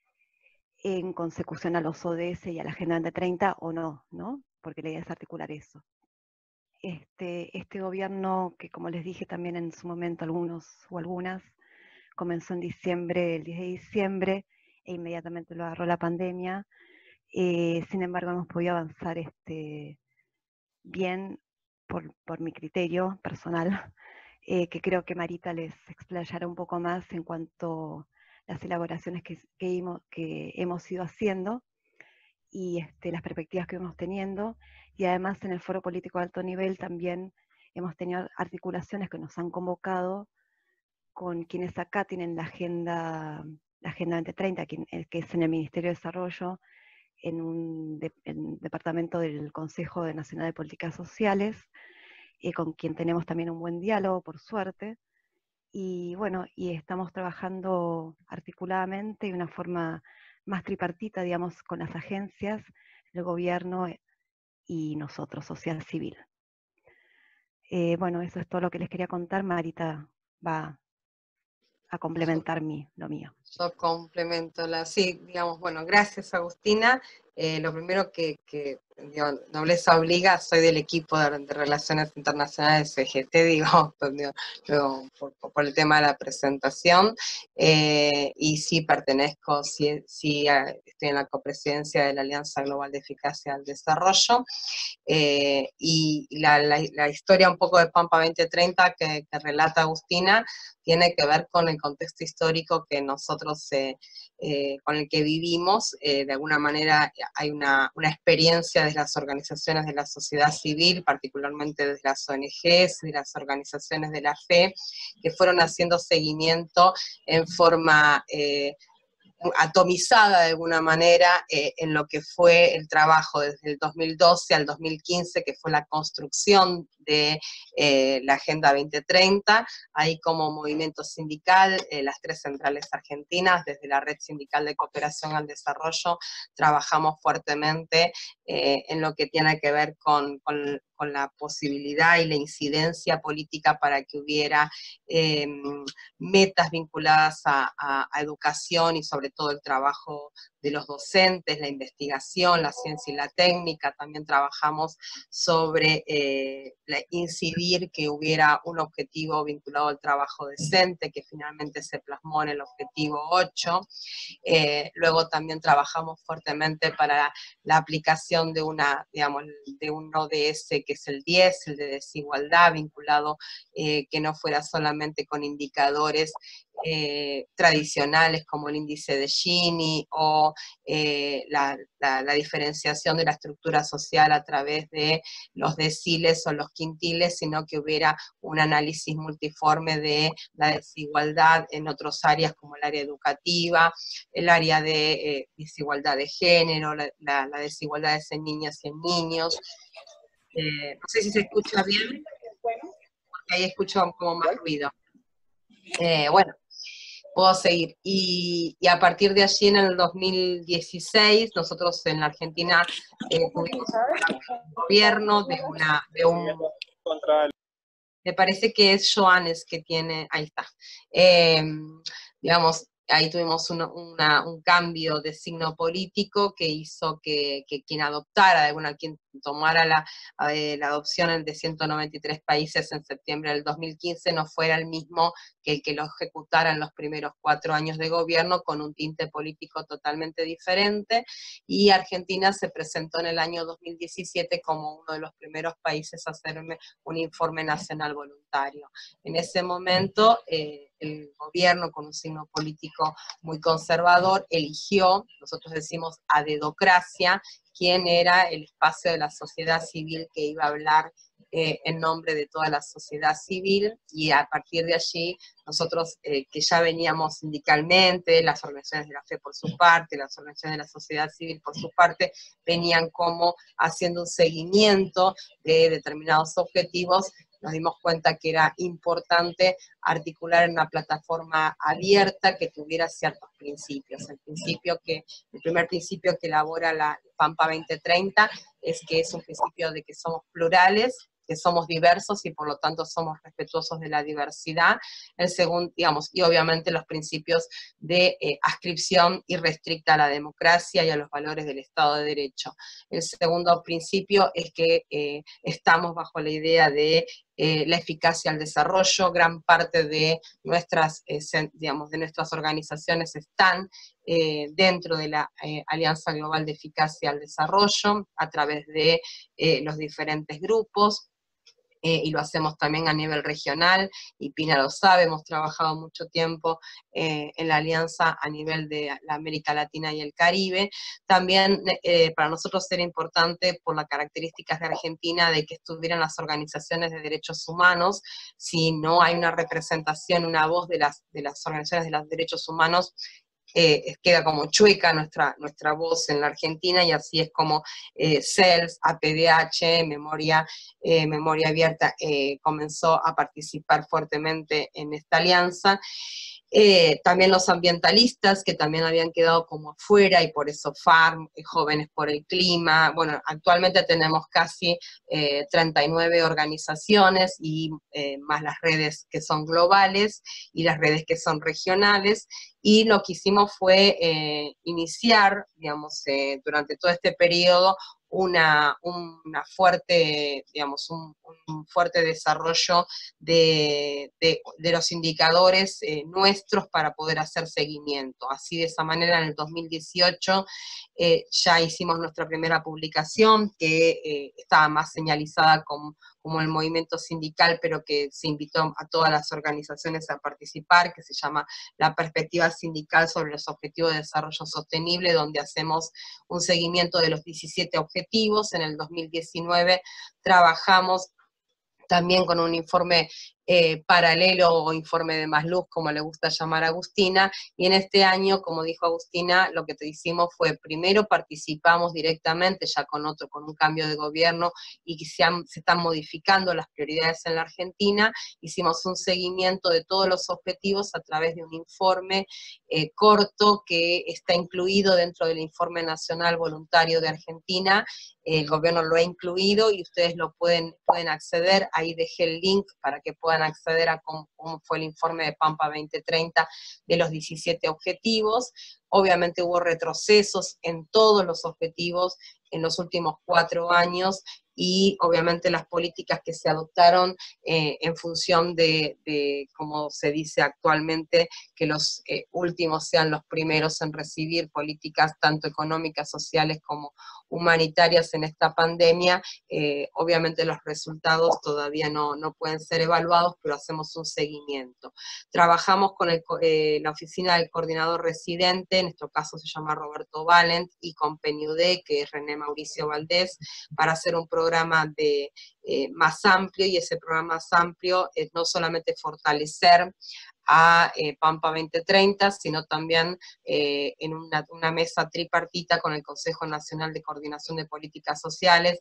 en consecución a los O D S y a la Agenda veinte treinta o no, ¿no? Porque la idea es articular eso. Este, este gobierno, que como les dije también en su momento algunos o algunas, comenzó en diciembre, el diez de diciembre, e inmediatamente lo agarró la pandemia. Eh, sin embargo, hemos podido avanzar este, bien, por, por mi criterio personal, eh, que creo que Marita les explayará un poco más en cuanto a las elaboraciones que, que, hemos, que hemos ido haciendo y este, las perspectivas que vamos teniendo, y además en el Foro Político de Alto Nivel también hemos tenido articulaciones que nos han convocado con quienes acá tienen la Agenda, la agenda veinte treinta, que es en el Ministerio de Desarrollo, en un de, en departamento del Consejo Nacional de Políticas Sociales, eh, con quien tenemos también un buen diálogo, por suerte, y bueno, y estamos trabajando articuladamente de una forma más tripartita, digamos, con las agencias, el gobierno y nosotros, sociedad civil. Eh, bueno, eso es todo lo que les quería contar. Marita va a complementar mi, lo mío. Yo complemento la, sí, digamos, bueno, gracias Agustina. Eh, lo primero que, que digo, nobleza obliga, soy del equipo de, de Relaciones Internacionales de C G T, digo, digo, digo por, por el tema de la presentación, eh, y sí pertenezco, sí, sí estoy en la copresidencia de la Alianza Global de Eficacia al Desarrollo, eh, y la, la, la historia un poco de Pampa veinte treinta que, que relata Agustina, tiene que ver con el contexto histórico que nosotros, eh, eh, con el que vivimos. Eh, de alguna manera hay una, una experiencia de las organizaciones de la sociedad civil, particularmente de las O N Ges, de las organizaciones de la fe, que fueron haciendo seguimiento en forma eh, atomizada de alguna manera eh, en lo que fue el trabajo desde el dos mil doce al dos mil quince, que fue la construcción de eh, la Agenda veinte treinta, ahí como movimiento sindical, eh, las tres centrales argentinas, desde la Red Sindical de Cooperación al Desarrollo, trabajamos fuertemente eh, en lo que tiene que ver con, con, con la posibilidad y la incidencia política para que hubiera eh, metas vinculadas a, a, a educación y sobre todo el trabajo de los docentes, la investigación, la ciencia y la técnica. También trabajamos sobre eh, la, incidir que hubiera un objetivo vinculado al trabajo decente, que finalmente se plasmó en el objetivo ocho. Eh, luego también trabajamos fuertemente para la aplicación de, una, digamos, de un O D S que es el diez, el de desigualdad, vinculado eh, que no fuera solamente con indicadores Eh, tradicionales como el índice de Gini o eh, la, la, la diferenciación de la estructura social a través de los deciles o los quintiles, sino que hubiera un análisis multiforme de la desigualdad en otras áreas como el área educativa, el área de eh, desigualdad de género, la, la, la desigualdad en niñas y en niños. Eh, no sé si se escucha bien, porque ahí escucho como más ruido. Eh, bueno, puedo seguir. Y, y a partir de allí, en el dos mil dieciséis, nosotros en la Argentina eh, tuvimos un gobierno de, una, de un... Me parece que es Joanes que tiene... Ahí está. Eh, digamos, ahí tuvimos una, una, un cambio de signo político que hizo que, que quien adoptara, de alguna, quien tomara la, eh, la adopción de ciento noventa y tres países en septiembre del dos mil quince no fuera el mismo que el que lo ejecutara en los primeros cuatro años de gobierno, con un tinte político totalmente diferente, y Argentina se presentó en el año dos mil diecisiete como uno de los primeros países a hacer un informe nacional voluntario. En ese momento, eh, el gobierno, con un signo político muy conservador, eligió, nosotros decimos a dedocracia, quién era el espacio de la sociedad civil que iba a hablar eh, en nombre de toda la sociedad civil, y a partir de allí nosotros eh, que ya veníamos sindicalmente, las organizaciones de la fe por su parte, las organizaciones de la sociedad civil por su parte, venían como haciendo un seguimiento de determinados objetivos, nos dimos cuenta que era importante articular en una plataforma abierta que tuviera ciertos principios. El principio que, el primer principio que elabora la Pampa veinte treinta es que es un principio de que somos plurales, que somos diversos y por lo tanto somos respetuosos de la diversidad. El segundo, digamos, y obviamente los principios de eh, adscripción irrestricta a la democracia y a los valores del Estado de Derecho. El segundo principio es que eh, estamos bajo la idea de eh, la eficacia al desarrollo. Gran parte de nuestras, eh, digamos, de nuestras organizaciones están eh, dentro de la eh, Alianza Global de Eficacia al Desarrollo, a través de eh, los diferentes grupos. Eh, y lo hacemos también a nivel regional, y Pina lo sabe, hemos trabajado mucho tiempo eh, en la alianza a nivel de la América Latina y el Caribe. También eh, para nosotros era importante, por las características de Argentina, de que estuvieran las organizaciones de derechos humanos. Si no hay una representación, una voz de las, de las organizaciones de los derechos humanos, Eh, queda como chueca nuestra, nuestra voz en la Argentina, y así es como eh, C E L S, A P D H, Memoria, eh, Memoria Abierta, eh, comenzó a participar fuertemente en esta alianza. Eh, también los ambientalistas, que también habían quedado como afuera, y por eso FARM, eh, Jóvenes por el Clima. Bueno, actualmente tenemos casi eh, treinta y nueve organizaciones, y eh, más las redes que son globales y las redes que son regionales, y lo que hicimos fue eh, iniciar, digamos, eh, durante todo este periodo, Una, una fuerte, digamos, un, un fuerte desarrollo de, de, de los indicadores eh, nuestros para poder hacer seguimiento. Así, de esa manera, en el dos mil dieciocho eh, ya hicimos nuestra primera publicación, que eh, estaba más señalizada como, como el movimiento sindical, pero que se invitó a todas las organizaciones a participar, que se llama La Perspectiva Sindical sobre los Objetivos de Desarrollo Sostenible, donde hacemos un seguimiento de los diecisiete objetivos. En el dos mil diecinueve trabajamos también con un informe eh, paralelo, o informe de más luz, como le gusta llamar a Agustina, y en este año, como dijo Agustina, lo que te hicimos fue, primero participamos directamente, ya con otro, con un cambio de gobierno, y que se, han, se están modificando las prioridades en la Argentina. Hicimos un seguimiento de todos los objetivos a través de un informe eh, corto, que está incluido dentro del Informe Nacional Voluntario de Argentina. El gobierno lo ha incluido y ustedes lo pueden, pueden acceder. Ahí dejé el link para que puedan acceder a cómo, cómo fue el informe de Pampa veinte treinta de los diecisiete objetivos. Obviamente hubo retrocesos en todos los objetivos en los últimos cuatro años, y obviamente las políticas que se adoptaron eh, en función de, de, como se dice actualmente, que los eh, últimos sean los primeros en recibir políticas tanto económicas, sociales como humanitarias en esta pandemia. Eh, obviamente los resultados todavía no, no pueden ser evaluados, pero hacemos un seguimiento. Trabajamos con el, eh, la oficina del coordinador residente, en nuestro caso se llama Roberto Valent, y con P N U D, que es René Mauricio Valdés, para hacer un programa de, eh, más amplio, y ese programa más amplio es no solamente fortalecer a eh, Pampa veinte treinta, sino también eh, en una, una mesa tripartita con el Consejo Nacional de Coordinación de Políticas Sociales,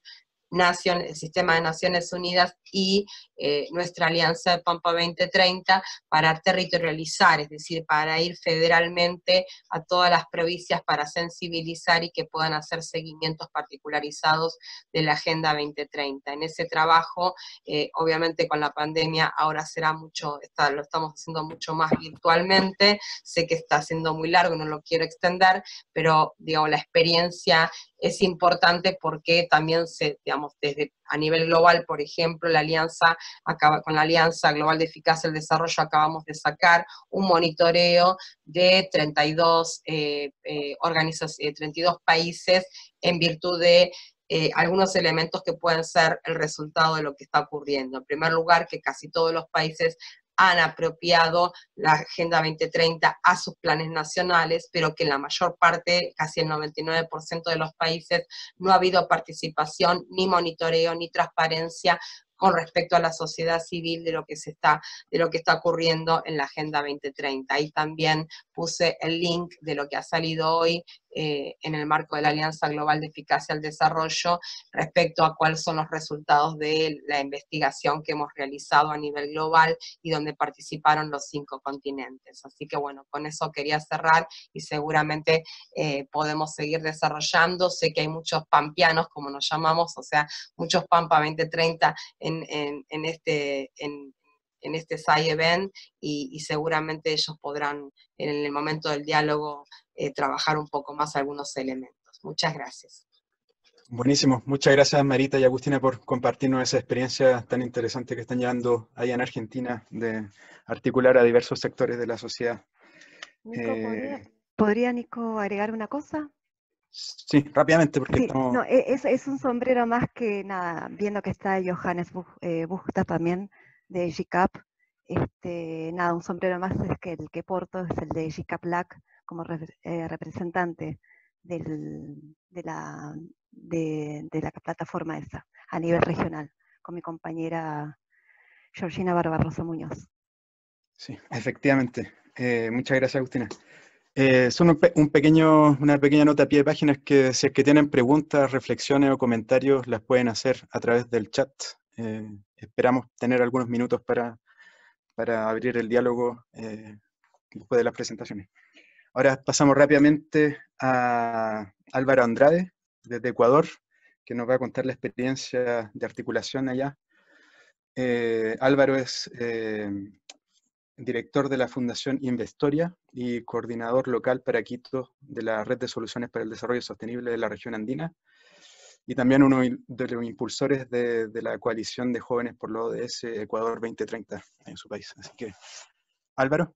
Nación, el Sistema de Naciones Unidas y eh, nuestra Alianza de Pampa veinte treinta para territorializar, es decir, para ir federalmente a todas las provincias para sensibilizar y que puedan hacer seguimientos particularizados de la Agenda veinte treinta. En ese trabajo, eh, obviamente con la pandemia ahora será mucho, está, lo estamos haciendo mucho más virtualmente, sé que está siendo muy largo, no lo quiero extender, pero digamos, la experiencia es importante porque también se, digamos, desde a nivel global, por ejemplo, la alianza, acaba, con la Alianza Global de Eficacia del Desarrollo acabamos de sacar un monitoreo de treinta y dos, eh, eh, organizaciones, eh, treinta y dos países en virtud de eh, algunos elementos que pueden ser el resultado de lo que está ocurriendo. En primer lugar, que casi todos los países han apropiado la Agenda veinte treinta a sus planes nacionales, pero que en la mayor parte, casi el noventa y nueve por ciento de los países, no ha habido participación, ni monitoreo, ni transparencia con respecto a la sociedad civil de lo que se está, de lo que está ocurriendo en la Agenda veinte treinta. Ahí también puse el link de lo que ha salido hoy eh, en el marco de la Alianza Global de Eficacia al Desarrollo respecto a cuáles son los resultados de la investigación que hemos realizado a nivel global y donde participaron los cinco continentes. Así que bueno, con eso quería cerrar y seguramente eh, podemos seguir desarrollando. Sé que hay muchos pampeanos, como nos llamamos, o sea, muchos Pampa veinte treinta en, en, en este... En, en este side event y, y seguramente ellos podrán en el momento del diálogo eh, trabajar un poco más algunos elementos. Muchas gracias. Buenísimo. Muchas gracias Marita y Agustina por compartirnos esa experiencia tan interesante que están llevando allá en Argentina de articular a diversos sectores de la sociedad. Nico, Eh, ¿podría, ¿podría Nico agregar una cosa? Sí, rápidamente porque Sí, estamos... no, e- es, es un sombrero más que nada, viendo que está Johannes Buch, eh, Buchta también de G C A P, este, nada, un sombrero más es que el que porto es el de G C A P L A C como re- eh, representante del, de, la, de, de la plataforma esa, a nivel regional, con mi compañera Georgina Barbarosa Muñoz. Sí, efectivamente. Eh, muchas gracias Agustina. Eh, son un, pe un pequeño, una pequeña nota a pie de página, es que si es que tienen preguntas, reflexiones o comentarios, las pueden hacer a través del chat. Eh, esperamos tener algunos minutos para, para abrir el diálogo eh, después de las presentaciones. Ahora pasamos rápidamente a Álvaro Andrade, desde Ecuador, que nos va a contar la experiencia de articulación allá. Eh, Álvaro es eh, director de la Fundación Investoria y coordinador local para Quito de la Red de Soluciones para el Desarrollo Sostenible de la región andina, y también uno de los impulsores de, de la coalición de jóvenes por la O D S Ecuador veinte treinta en su país. Así que, Álvaro.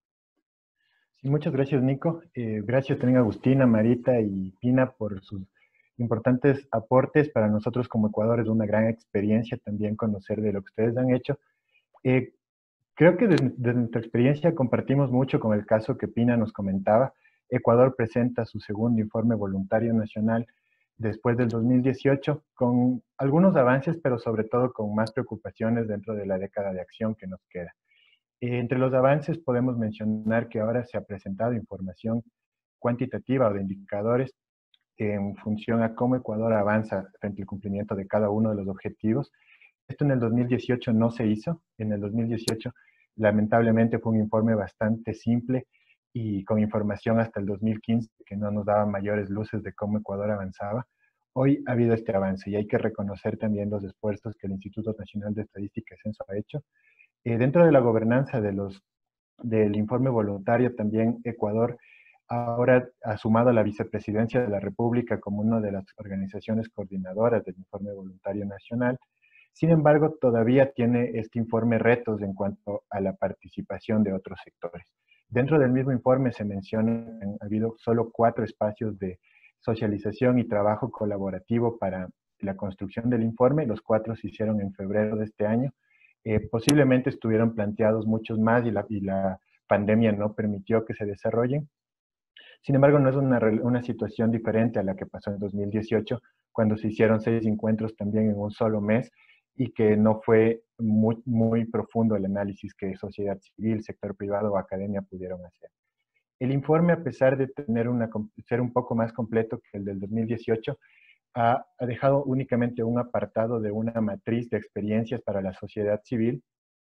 Sí, muchas gracias, Nico. Eh, gracias también a Agustina, Marita y Pina por sus importantes aportes. Para nosotros como Ecuador es una gran experiencia también conocer de lo que ustedes han hecho. Eh, Creo que desde, desde nuestra experiencia compartimos mucho con el caso que Pina nos comentaba. Ecuador presenta su segundo informe voluntario nacional después del dos mil dieciocho, con algunos avances, pero sobre todo con más preocupaciones dentro de la década de acción que nos queda. Eh, entre los avances podemos mencionar que ahora se ha presentado información cuantitativa o de indicadores en función a cómo Ecuador avanza frente al cumplimiento de cada uno de los objetivos. Esto en el dos mil dieciocho no se hizo. En el dos mil dieciocho, lamentablemente, fue un informe bastante simple y con información hasta el dos mil quince que no nos daba mayores luces de cómo Ecuador avanzaba. Hoy ha habido este avance y hay que reconocer también los esfuerzos que el Instituto Nacional de Estadística y Censo ha hecho. Eh, dentro de la gobernanza de los, del informe voluntario, también Ecuador ahora ha sumado a la vicepresidencia de la República como una de las organizaciones coordinadoras del informe voluntario nacional. Sin embargo, todavía tiene este informe retos en cuanto a la participación de otros sectores. Dentro del mismo informe se menciona que ha habido solo cuatro espacios de socialización y trabajo colaborativo para la construcción del informe. Los cuatro se hicieron en febrero de este año. Eh, posiblemente estuvieron planteados muchos más y la, y la pandemia no permitió que se desarrollen. Sin embargo, no es una, una situación diferente a la que pasó en dos mil dieciocho, cuando se hicieron seis encuentros también en un solo mes y que no fue muy, muy profundo el análisis que sociedad civil, sector privado o academia pudieron hacer. El informe, a pesar de tener una, ser un poco más completo que el del dos mil dieciocho, ha, ha dejado únicamente un apartado de una matriz de experiencias para la sociedad civil.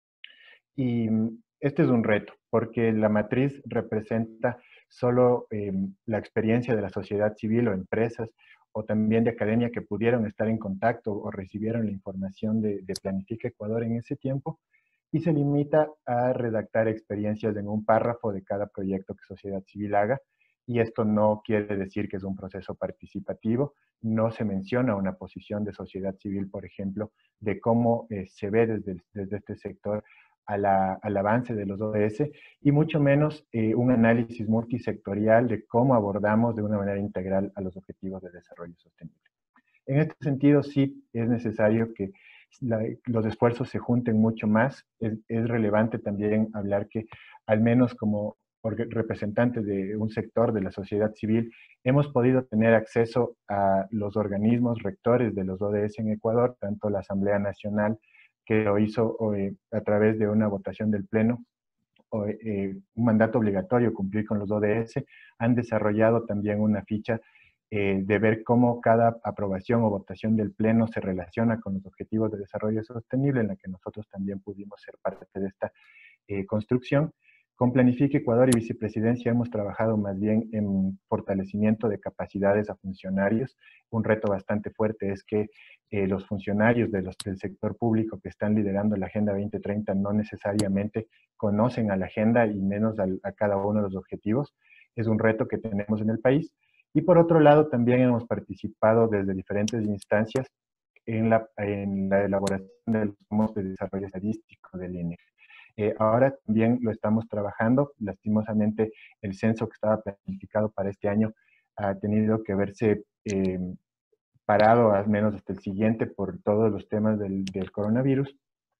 Y este es un reto, porque la matriz representa solo eh, la experiencia de la sociedad civil o empresas, o también de academia que pudieron estar en contacto o recibieron la información de, de Planifica Ecuador en ese tiempo, y se limita a redactar experiencias en un párrafo de cada proyecto que sociedad civil haga, y esto no quiere decir que es un proceso participativo, no se menciona una posición de sociedad civil, por ejemplo, de cómo eh, se ve desde, desde este sector a la, al avance de los O D S, y mucho menos eh, un análisis multisectorial de cómo abordamos de una manera integral a los objetivos de desarrollo sostenible. En este sentido, sí es necesario que la, los esfuerzos se junten mucho más. Es, es relevante también hablar que, al menos como representantes de un sector de la sociedad civil, hemos podido tener acceso a los organismos rectores de los O D S en Ecuador, tanto la Asamblea Nacional, que lo hizo eh, a través de una votación del Pleno, o, eh, un mandato obligatorio cumplir con los O D S, han desarrollado también una ficha eh, de ver cómo cada aprobación o votación del Pleno se relaciona con los objetivos de desarrollo sostenible, en la que nosotros también pudimos ser parte de esta eh, construcción. Con Planifica Ecuador y Vicepresidencia hemos trabajado más bien en fortalecimiento de capacidades a funcionarios. Un reto bastante fuerte es que eh, los funcionarios de los, del sector público que están liderando la Agenda veinte treinta no necesariamente conocen a la agenda y menos a, a cada uno de los objetivos. Es un reto que tenemos en el país. Y por otro lado, también hemos participado desde diferentes instancias en la, en la elaboración de los planes de desarrollo estadístico del I N E. Eh, ahora también lo estamos trabajando. Lastimosamente, el censo que estaba planificado para este año ha tenido que verse eh, parado, al menos hasta el siguiente, por todos los temas del, del coronavirus.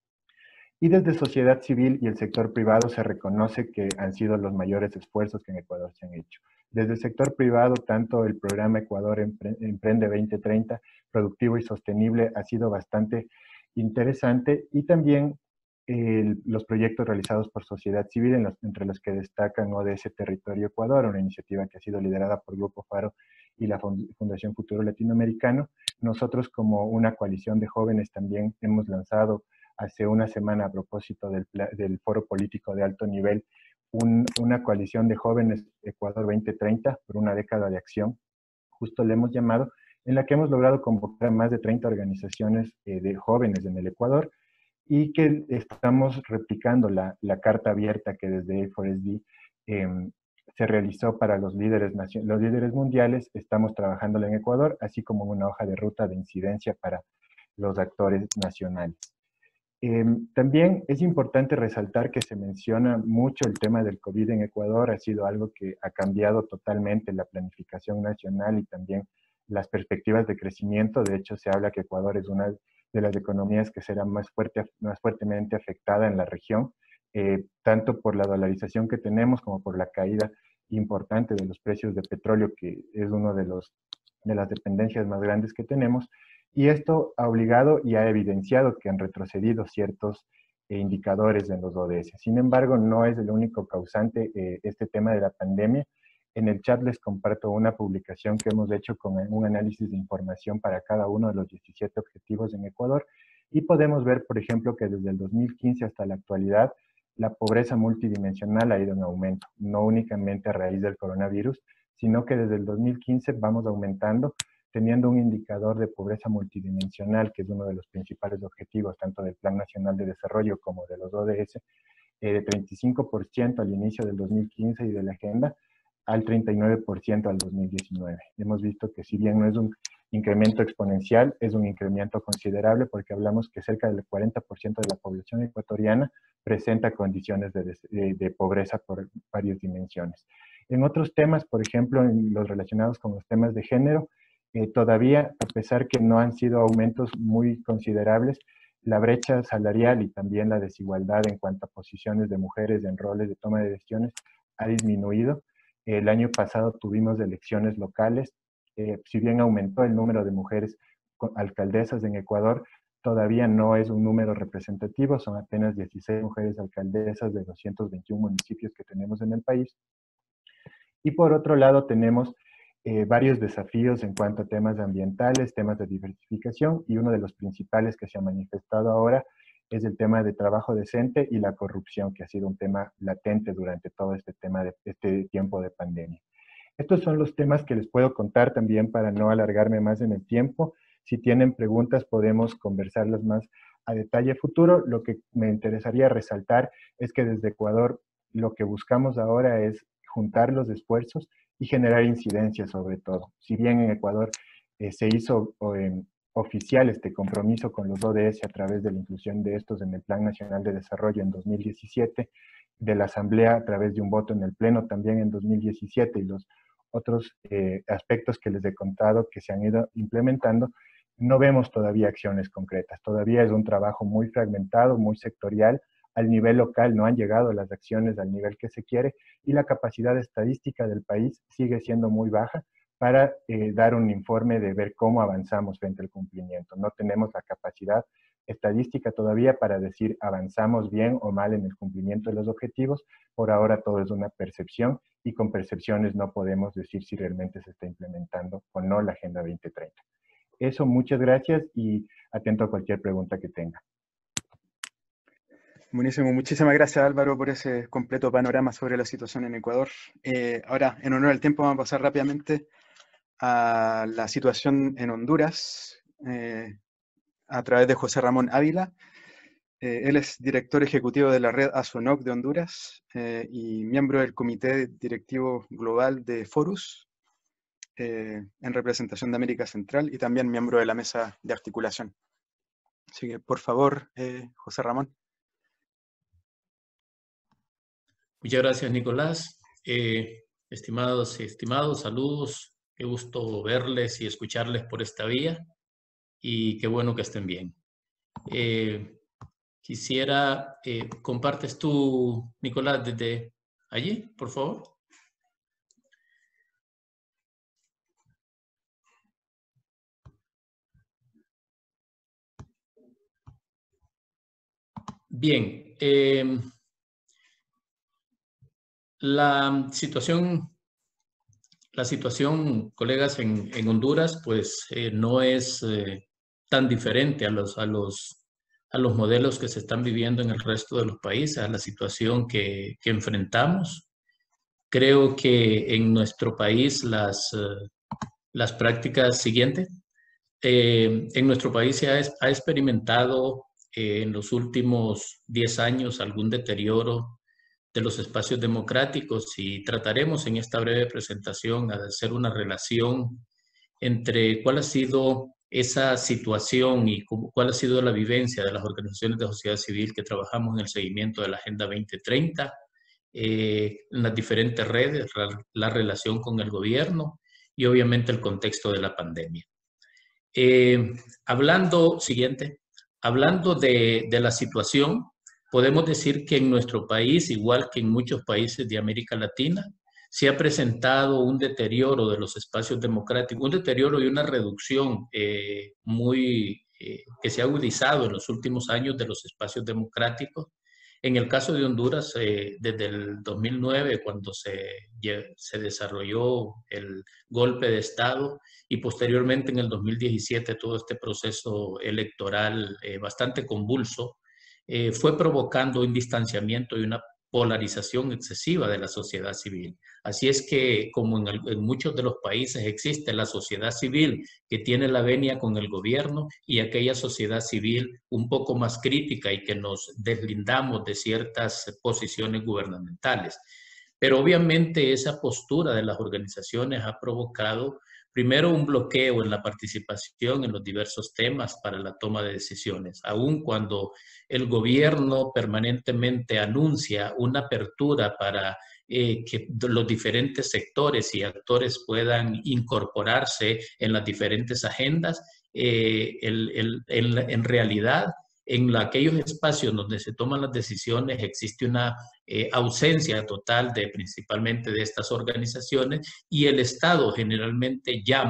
Y desde sociedad civil y el sector privado se reconoce que han sido los mayores esfuerzos que en Ecuador se han hecho. Desde el sector privado, tanto el programa Ecuador Emprende veinte treinta, productivo y sostenible, ha sido bastante interesante, y también eh, los proyectos realizados por sociedad civil, en los, entre los que destacan O D S Territorio Ecuador, una iniciativa que ha sido liderada por Grupo Faro y la Fundación Futuro Latinoamericano. Nosotros, como una coalición de jóvenes, también hemos lanzado hace una semana, a propósito del, del Foro Político de Alto Nivel, un, una coalición de jóvenes Ecuador veinte treinta, por una década de acción, justo le hemos llamado, en la que hemos logrado convocar a más de treinta organizaciones eh, de jóvenes en el Ecuador, y que estamos replicando la, la carta abierta que desde A cuatro S D eh, se realizó para los líderes, los líderes mundiales. Estamos trabajándola en Ecuador, así como una hoja de ruta de incidencia para los actores nacionales. Eh, también es importante resaltar que se menciona mucho el tema del COVID en Ecuador. Ha sido algo que ha cambiado totalmente la planificación nacional y también las perspectivas de crecimiento. De hecho, se habla que Ecuador es una de las economías que será más, fuerte, más fuertemente afectada en la región, eh, tanto por la dolarización que tenemos como por la caída importante de los precios de petróleo, que es una de, los, de las dependencias más grandes que tenemos. Y esto ha obligado y ha evidenciado que han retrocedido ciertos eh, indicadores en los O D S. Sin embargo, no es el único causante eh, este tema de la pandemia. En el chat les comparto una publicación que hemos hecho con un análisis de información para cada uno de los diecisiete objetivos en Ecuador, y podemos ver, por ejemplo, que desde el dos mil quince hasta la actualidad, la pobreza multidimensional ha ido en aumento, no únicamente a raíz del coronavirus, sino que desde el dos mil quince vamos aumentando, teniendo un indicador de pobreza multidimensional, que es uno de los principales objetivos, tanto del Plan Nacional de Desarrollo como de los O D S, eh, de treinta y cinco por ciento al inicio del dos mil quince y de la agenda, al treinta y nueve por ciento al dos mil diecinueve. Hemos visto que, si bien no es un incremento exponencial, es un incremento considerable, porque hablamos que cerca del cuarenta por ciento de la población ecuatoriana presenta condiciones de, de, de pobreza por varias dimensiones. En otros temas, por ejemplo, en los relacionados con los temas de género, eh, todavía, a pesar que no han sido aumentos muy considerables, la brecha salarial y también la desigualdad en cuanto a posiciones de mujeres en roles de toma de decisiones ha disminuido. El año pasado tuvimos elecciones locales. Eh, si bien aumentó el número de mujeres alcaldesas en Ecuador, todavía no es un número representativo. Son apenas dieciséis mujeres alcaldesas de doscientos veintiún municipios que tenemos en el país. Y por otro lado tenemos eh, varios desafíos en cuanto a temas ambientales, temas de diversificación, y uno de los principales que se ha manifestado ahora es el tema de trabajo decente y la corrupción, que ha sido un tema latente durante todo este, tema de, este tiempo de pandemia. Estos son los temas que les puedo contar también para no alargarme más en el tiempo. Si tienen preguntas podemos conversarlas más a detalle futuro. Lo que me interesaría resaltar es que desde Ecuador lo que buscamos ahora es juntar los esfuerzos y generar incidencia sobre todo. Si bien en Ecuador eh, se hizo eh, oficial este compromiso con los O D S a través de la inclusión de estos en el Plan Nacional de Desarrollo en dos mil diecisiete, de la Asamblea a través de un voto en el Pleno también en dos mil diecisiete, y los otros eh, aspectos que les he contado que se han ido implementando, no vemos todavía acciones concretas. Todavía es un trabajo muy fragmentado, muy sectorial. Al nivel local no han llegado las acciones al nivel que se quiere, y la capacidad estadística del país sigue siendo muy baja para eh, dar un informe de ver cómo avanzamos frente al cumplimiento. No tenemos la capacidad estadística todavía para decir avanzamos bien o mal en el cumplimiento de los objetivos. Por ahora todo es una percepción, y con percepciones no podemos decir si realmente se está implementando o no la Agenda veinte treinta. Eso, muchas gracias, y atento a cualquier pregunta que tenga. Buenísimo, muchísimas gracias Álvaro por ese completo panorama sobre la situación en Ecuador. Eh, ahora, en honor al tiempo, vamos a pasar rápidamente a la situación en Honduras, eh, a través de José Ramón Ávila. Eh, él es director ejecutivo de la red ASONOC de Honduras eh, y miembro del Comité Directivo Global de Forus, eh, en representación de América Central, y también miembro de la mesa de articulación. Así que, por favor, eh, José Ramón. Muchas gracias, Nicolás. Eh, estimados y estimados, saludos. Qué gusto verles y escucharles por esta vía, y qué bueno que estén bien. Eh, quisiera, eh, compartes tú, Nicolás, desde allí, por favor. Bien. Eh, La situación, la situación, colegas, en, en Honduras, pues eh, no es eh, tan diferente a los, a, los, a los modelos que se están viviendo en el resto de los países, a la situación que, que enfrentamos. Creo que en nuestro país las, eh, las prácticas siguientes, eh, en nuestro país se ha, ha experimentado eh, en los últimos diez años algún deterioro de los espacios democráticos, y trataremos en esta breve presentación de hacer una relación entre cuál ha sido esa situación y cómo, cuál ha sido la vivencia de las organizaciones de sociedad civil que trabajamos en el seguimiento de la Agenda veinte treinta, eh, en las diferentes redes, la, la relación con el gobierno y obviamente el contexto de la pandemia. Eh, hablando, siguiente, hablando de, de la situación, podemos decir que en nuestro país, igual que en muchos países de América Latina, se ha presentado un deterioro de los espacios democráticos, un deterioro y una reducción eh, muy, eh, que se ha agudizado en los últimos años de los espacios democráticos. En el caso de Honduras, eh, desde el dos mil nueve, cuando se, se desarrolló el golpe de Estado, y posteriormente en el dos mil diecisiete todo este proceso electoral eh, bastante convulso, Eh, fue provocando un distanciamiento y una polarización excesiva de la sociedad civil. Así es que, como en, el, en muchos de los países, existe la sociedad civil que tiene la venia con el gobierno, y aquella sociedad civil un poco más crítica y que nos deslindamos de ciertas posiciones gubernamentales. Pero obviamente esa postura de las organizaciones ha provocado primero un bloqueo en la participación en los diversos temas para la toma de decisiones, aun cuando el gobierno permanentemente anuncia una apertura para eh, que los diferentes sectores y actores puedan incorporarse en las diferentes agendas. Eh, el, el, el, en realidad, en la, aquellos espacios donde se toman las decisiones existe una eh, ausencia total de principalmente de estas organizaciones, y el Estado generalmente llama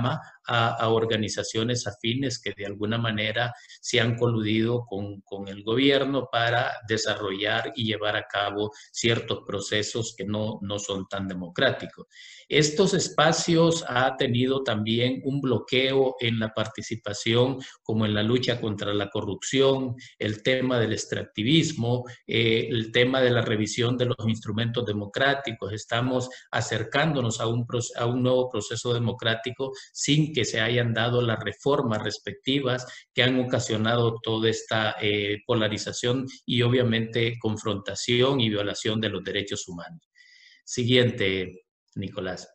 a, a organizaciones afines que de alguna manera se han coludido con, con el gobierno para desarrollar y llevar a cabo ciertos procesos que no, no son tan democráticos. Estos espacios ha tenido también un bloqueo en la participación, como en la lucha contra la corrupción, el tema del extractivismo, eh, el tema de la revisión de los instrumentos democráticos. Estamos acercándonos a un, a un nuevo proceso democrático sin que se hayan dado las reformas respectivas que han ocasionado toda esta eh, polarización y obviamente confrontación y violación de los derechos humanos. Siguiente, Nicolás.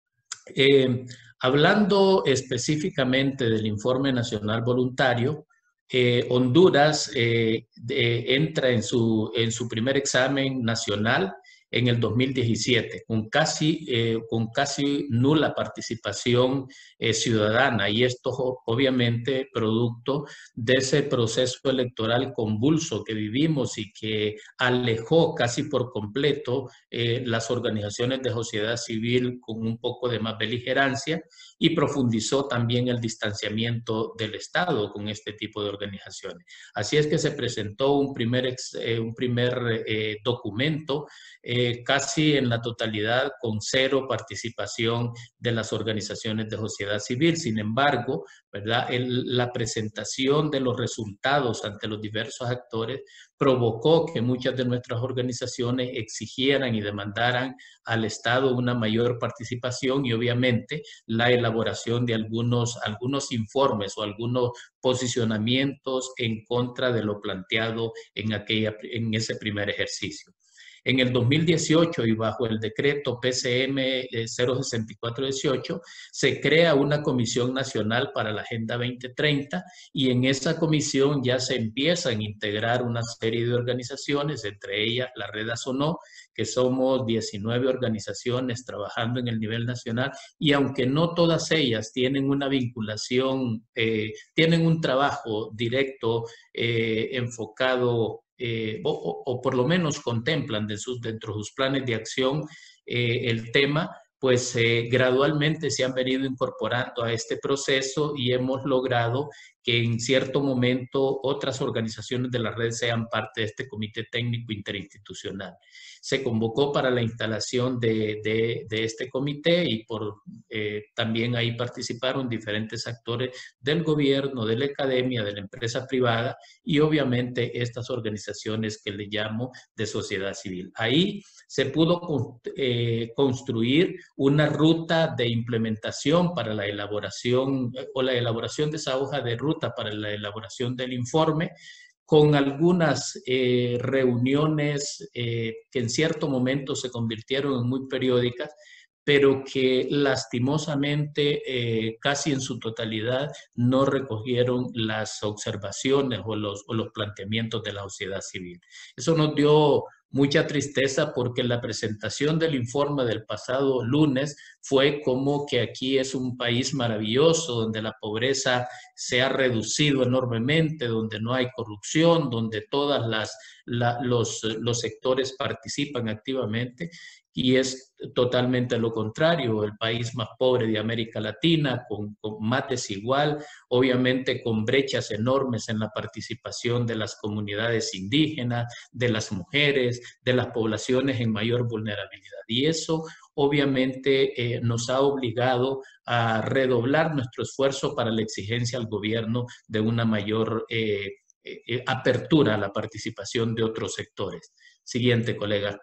Eh, hablando específicamente del Informe Nacional Voluntario, eh, Honduras eh, de, entra en su, en su primer examen nacional en el dos mil diecisiete, con casi, eh, con casi nula participación eh, ciudadana, y esto obviamente producto de ese proceso electoral convulso que vivimos y que alejó casi por completo eh, las organizaciones de sociedad civil con un poco de más beligerancia, y profundizó también el distanciamiento del Estado con este tipo de organizaciones. Así es que se presentó un primer, ex, eh, un primer eh, documento Eh, casi en la totalidad con cero participación de las organizaciones de sociedad civil. Sin embargo, ¿verdad? El, la presentación de los resultados ante los diversos actores provocó que muchas de nuestras organizaciones exigieran y demandaran al Estado una mayor participación y obviamente la elaboración de algunos, algunos informes o algunos posicionamientos en contra de lo planteado en, aquella, en ese primer ejercicio. En el dos mil dieciocho y bajo el decreto P C M cero sesenta y cuatro dieciocho se crea una Comisión Nacional para la Agenda veinte treinta y en esa comisión ya se empiezan a integrar una serie de organizaciones, entre ellas la Red Azonó, que somos diecinueve organizaciones trabajando en el nivel nacional, y aunque no todas ellas tienen una vinculación, eh, tienen un trabajo directo eh, enfocado Eh, o, o, o por lo menos contemplan de sus, dentro de sus planes de acción eh, el tema, pues eh, gradualmente se han venido incorporando a este proceso y hemos logrado que en cierto momento otras organizaciones de la red sean parte de este comité técnico interinstitucional. Se convocó para la instalación de, de, de este comité y por, eh, también ahí participaron diferentes actores del gobierno, de la academia, de la empresa privada y obviamente estas organizaciones que le llamo de sociedad civil. Ahí se pudo eh, construir una ruta de implementación para la elaboración o la elaboración de esa hoja de ruta para la elaboración del informe, con algunas eh, reuniones eh, que en cierto momento se convirtieron en muy periódicas, pero que lastimosamente eh, casi en su totalidad no recogieron las observaciones o los, o los planteamientos de la sociedad civil. Eso nos dio mucha tristeza porque la presentación del informe del pasado lunes fue como que aquí es un país maravilloso, donde la pobreza se ha reducido enormemente, donde no hay corrupción, donde todos la, los, los sectores participan activamente. Y es totalmente lo contrario, el país más pobre de América Latina, con, con más desigual, obviamente con brechas enormes en la participación de las comunidades indígenas, de las mujeres, de las poblaciones en mayor vulnerabilidad. Y eso obviamente eh, nos ha obligado a redoblar nuestro esfuerzo para la exigencia al gobierno de una mayor eh, eh, apertura a la participación de otros sectores. Siguiente, colega.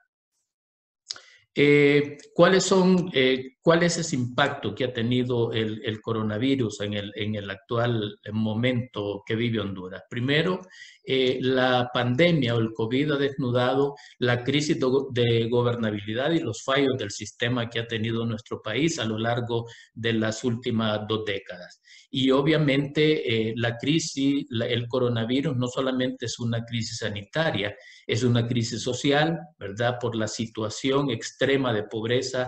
Eh, ¿cuáles son, eh, ¿Cuál es ese impacto que ha tenido el, el coronavirus en el, en el actual momento que vive Honduras? Primero, eh, la pandemia o el COVID ha desnudado la crisis de gobernabilidad y los fallos del sistema que ha tenido nuestro país a lo largo de las últimas dos décadas. Y obviamente eh, la crisis, la, el coronavirus no solamente es una crisis sanitaria, es una crisis social, ¿verdad? Por la situación extrema de pobreza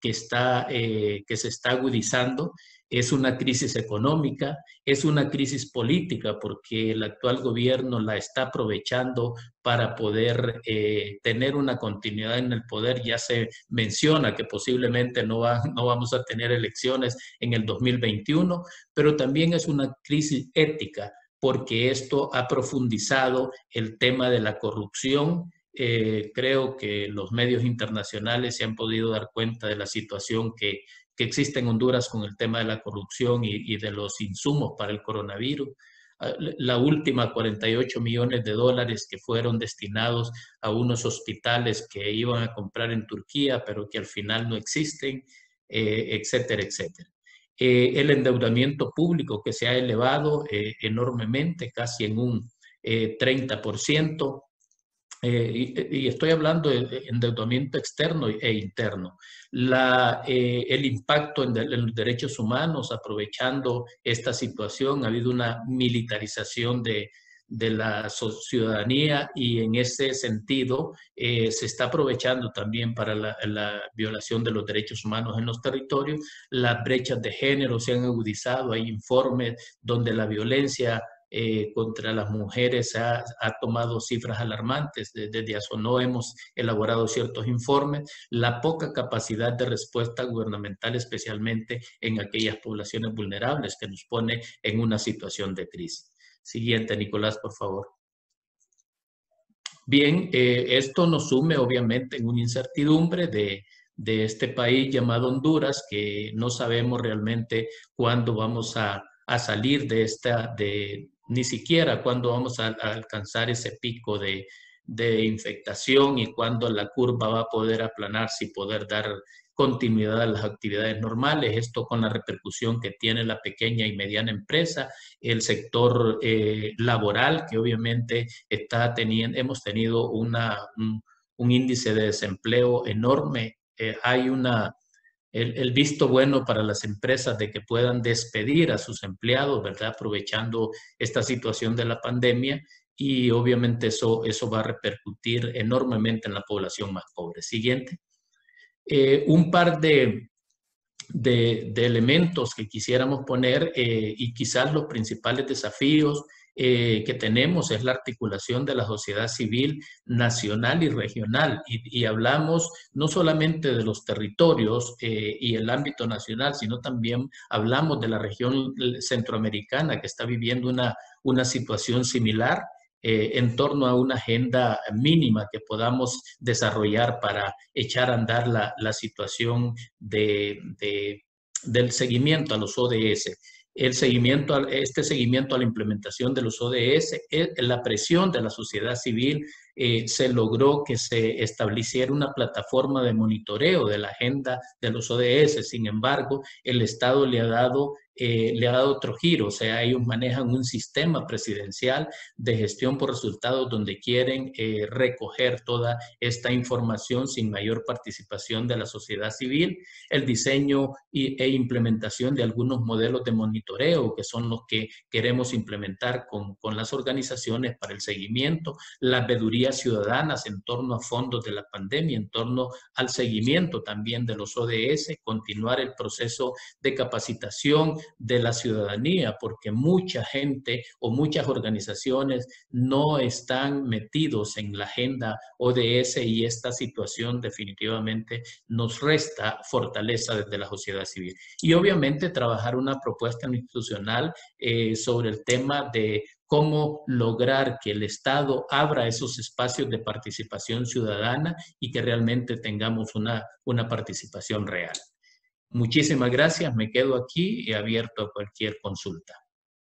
que, está, eh, que se está agudizando. Es una crisis económica, es una crisis política, porque el actual gobierno la está aprovechando para poder eh, tener una continuidad en el poder. Ya se menciona que posiblemente no, va, no vamos a tener elecciones en el dos mil veintiuno, pero también es una crisis ética, porque esto ha profundizado el tema de la corrupción. Eh, creo que los medios internacionales se han podido dar cuenta de la situación que, que existe en Honduras con el tema de la corrupción y, y de los insumos para el coronavirus. La última, cuarenta y ocho millones de dólares que fueron destinados a unos hospitales que iban a comprar en Turquía, pero que al final no existen, eh, etcétera, etcétera. Eh, el endeudamiento público que se ha elevado eh, enormemente, casi en un eh, treinta por ciento. Eh, y, y estoy hablando de endeudamiento externo e interno. La, eh, el impacto en, de, en los derechos humanos, aprovechando esta situación, ha habido una militarización de, de la ciudadanía, y en ese sentido eh, se está aprovechando también para la, la violación de los derechos humanos en los territorios. Las brechas de género se han agudizado. Hay informes donde la violencia Eh, contra las mujeres ha, ha tomado cifras alarmantes. Desde, desde ASONO hemos elaborado ciertos informes. La poca capacidad de respuesta gubernamental, especialmente en aquellas poblaciones vulnerables, que nos pone en una situación de crisis. Siguiente, Nicolás, por favor. Bien, eh, esto nos sume obviamente en una incertidumbre de, de este país llamado Honduras, que no sabemos realmente cuándo vamos a, a salir de esta, de, ni siquiera cuándo vamos a, a alcanzar ese pico de, de infectación, y cuándo la curva va a poder aplanarse y poder dar continuidad a las actividades normales. Esto con la repercusión que tiene la pequeña y mediana empresa, el sector eh, laboral, que obviamente está teniendo, hemos tenido una, un, un índice de desempleo enorme. Eh, hay una... El, el visto bueno para las empresas de que puedan despedir a sus empleados, ¿verdad? Aprovechando esta situación de la pandemia, y obviamente eso, eso va a repercutir enormemente en la población más pobre. Siguiente. Eh, un par de, de, de elementos que quisiéramos poner, eh, y quizás los principales desafíos Eh, que tenemos es la articulación de la sociedad civil nacional y regional, y, y hablamos no solamente de los territorios eh, y el ámbito nacional, sino también hablamos de la región centroamericana, que está viviendo una, una situación similar eh, en torno a una agenda mínima que podamos desarrollar para echar a andar la, la situación de, de, del seguimiento a los O D S. El seguimiento, este seguimiento a la implementación de los O D S, la presión de la sociedad civil, eh, se logró que se estableciera una plataforma de monitoreo de la agenda de los O D S. Sin embargo, el Estado le ha dado, eh, le ha dado otro giro. O sea, ellos manejan un sistema presidencial de gestión por resultados, donde quieren eh, recoger toda esta información sin mayor participación de la sociedad civil. El diseño y, e implementación de algunos modelos de monitoreo, que son los que queremos implementar con, con las organizaciones para el seguimiento, las veedurías ciudadanas en torno a fondos de la pandemia, en torno al seguimiento también de los O D S, continuar el proceso de capacitación de la ciudadanía, porque mucha gente o muchas organizaciones no están metidos en la agenda O D S, y esta situación definitivamente nos resta fortaleza desde la sociedad civil. Y obviamente trabajar una propuesta institucional eh, sobre el tema de cómo lograr que el Estado abra esos espacios de participación ciudadana y que realmente tengamos una, una participación real. Muchísimas gracias, me quedo aquí y abierto a cualquier consulta.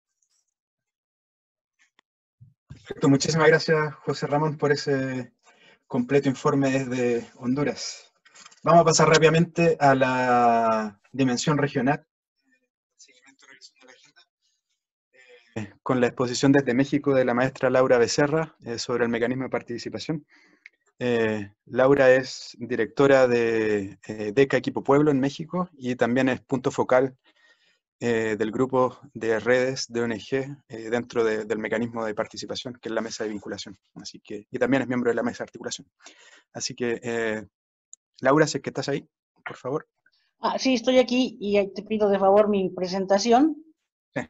Perfecto, muchísimas gracias, José Ramón, por ese completo informe desde Honduras. Vamos a pasar rápidamente a la dimensión regional, seguimiento y revisión de la agenda, eh, con la exposición desde México de la maestra Laura Becerra eh, sobre el mecanismo de participación. Eh, Laura es directora de eh, DECA Equipo Pueblo en México, y también es punto focal eh, del grupo de redes de O N G eh, dentro de, del mecanismo de participación, que es la mesa de vinculación. Así que, y también es miembro de la mesa de articulación. Así que, eh, Laura, si es que estás ahí, por favor. Ah, sí, estoy aquí y te pido de favor mi presentación. Sí.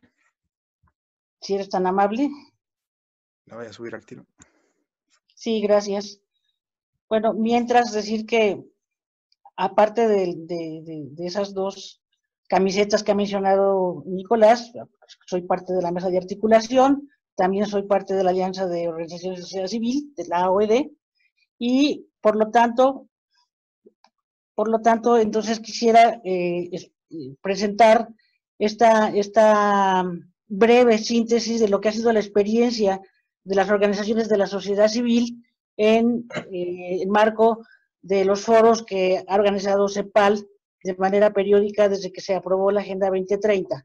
Si eres tan amable. La voy a subir al tiro. Sí, gracias. Bueno, mientras decir que aparte de, de, de, de esas dos camisetas que ha mencionado Nicolás, soy parte de la mesa de articulación, también soy parte de la Alianza de Organizaciones de Sociedad Civil, de la O E D, y por lo tanto, por lo tanto, entonces quisiera eh, presentar esta, esta breve síntesis de lo que ha sido la experiencia de las organizaciones de la sociedad civil en eh, el marco de los foros que ha organizado CEPAL de manera periódica desde que se aprobó la Agenda veinte treinta.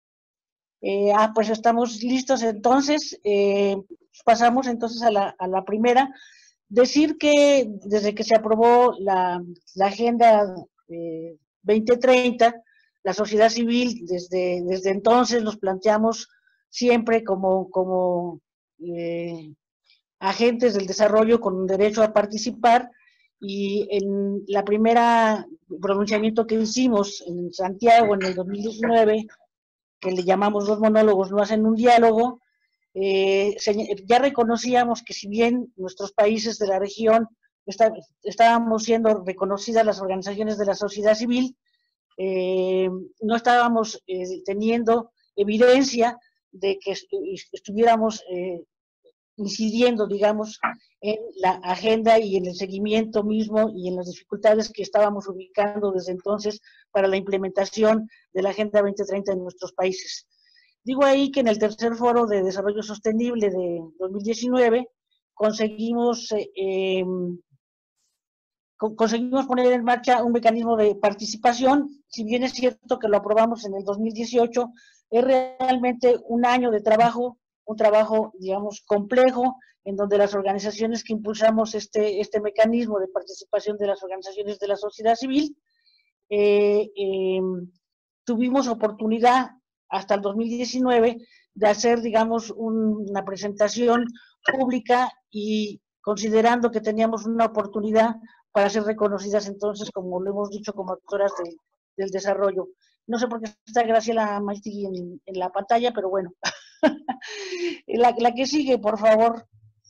Eh, ah, pues estamos listos entonces, eh, pasamos entonces a la, a la primera. Decir que desde que se aprobó la, la Agenda eh, veinte treinta, la sociedad civil desde, desde entonces nos planteamos siempre como, como eh, agentes del desarrollo con derecho a participar, y en la primera pronunciamiento que hicimos en Santiago en el dos mil diecinueve, que le llamamos Los monólogos no hacen un diálogo, eh, ya reconocíamos que si bien nuestros países de la región está, estábamos siendo reconocidas las organizaciones de la sociedad civil, eh, no estábamos eh, teniendo evidencia de que estuviéramos eh, incidiendo, digamos, en la agenda y en el seguimiento mismo y en las dificultades que estábamos ubicando desde entonces para la implementación de la Agenda veinte treinta en nuestros países. Digo ahí que en el tercer foro de desarrollo sostenible de dos mil diecinueve conseguimos, eh, eh, conseguimos poner en marcha un mecanismo de participación. Si bien es cierto que lo aprobamos en el dos mil dieciocho, es realmente un año de trabajo, un trabajo, digamos, complejo, en donde las organizaciones que impulsamos este, este mecanismo de participación de las organizaciones de la sociedad civil, eh, eh, tuvimos oportunidad hasta el dos mil diecinueve de hacer, digamos, un, una presentación pública, y considerando que teníamos una oportunidad para ser reconocidas entonces, como lo hemos dicho, como actoras de, del desarrollo. No sé por qué está Graciela Maistigui en, en la pantalla, pero bueno. la, la que sigue, por favor.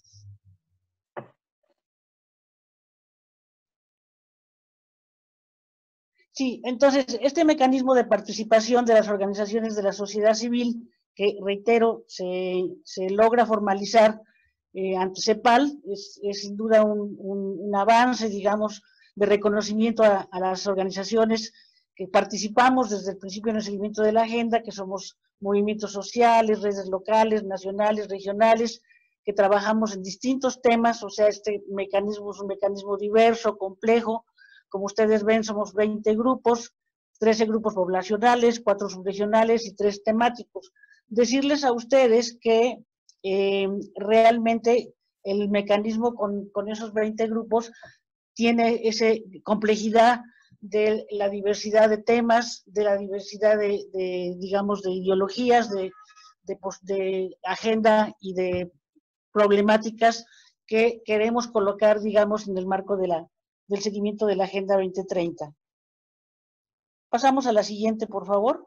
Sí, entonces, este mecanismo de participación de las organizaciones de la sociedad civil, que reitero, se, se logra formalizar eh, ante CEPAL, es, es sin duda un, un, un avance, digamos, de reconocimiento a, a las organizaciones que participamos desde el principio en el seguimiento de la agenda, que somos movimientos sociales, redes locales, nacionales, regionales, que trabajamos en distintos temas. O sea, este mecanismo es un mecanismo diverso, complejo. Como ustedes ven, somos veinte grupos, trece grupos poblacionales, cuatro subregionales y tres temáticos. Decirles a ustedes que eh, realmente el mecanismo con, con esos veinte grupos tiene esa complejidad de la diversidad de temas, de la diversidad de, de digamos, de ideologías, de, de, de agenda y de problemáticas que queremos colocar, digamos, en el marco de la, del seguimiento de la Agenda veinte treinta. Pasamos a la siguiente, por favor.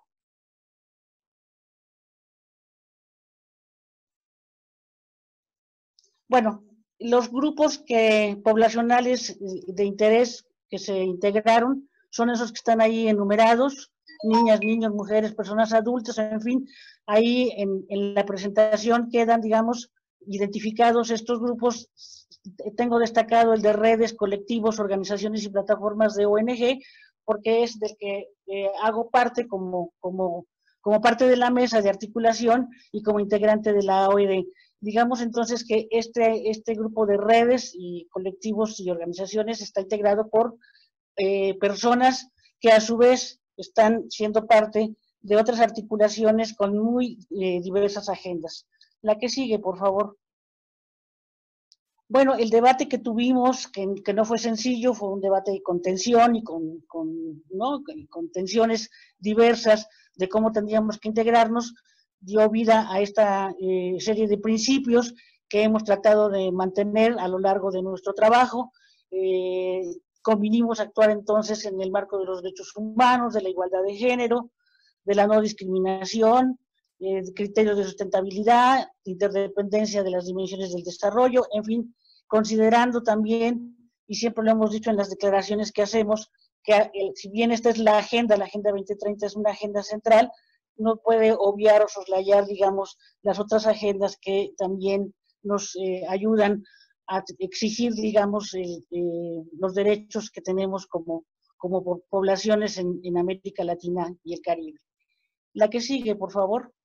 Bueno, los grupos que, poblacionales de interés que se integraron son esos que están ahí enumerados: niñas, niños, mujeres, personas adultas, en fin. Ahí en, en la presentación quedan, digamos, identificados estos grupos. Tengo destacado el de redes, colectivos, organizaciones y plataformas de O N G, porque es del que eh, hago parte como, como, como parte de la mesa de articulación y como integrante de la O E D. Digamos entonces que este, este grupo de redes y colectivos y organizaciones está integrado por eh, personas que a su vez están siendo parte de otras articulaciones con muy eh, diversas agendas. La que sigue, por favor. Bueno, el debate que tuvimos, que, que no fue sencillo, fue un debate con tensión y con, con, ¿no? con tensiones diversas de cómo tendríamos que integrarnos, dio vida a esta eh, serie de principios que hemos tratado de mantener a lo largo de nuestro trabajo. Eh, convinimos actuar entonces en el marco de los derechos humanos, de la igualdad de género, de la no discriminación, eh, criterios de sustentabilidad, interdependencia de las dimensiones del desarrollo, en fin, considerando también, y siempre lo hemos dicho en las declaraciones que hacemos, que eh, si bien esta es la agenda, la Agenda veinte treinta es una agenda central, no puede obviar o soslayar, digamos, las otras agendas que también nos eh, ayudan a exigir, digamos, eh, eh, los derechos que tenemos como, como poblaciones en, en América Latina y el Caribe. La que sigue, por favor.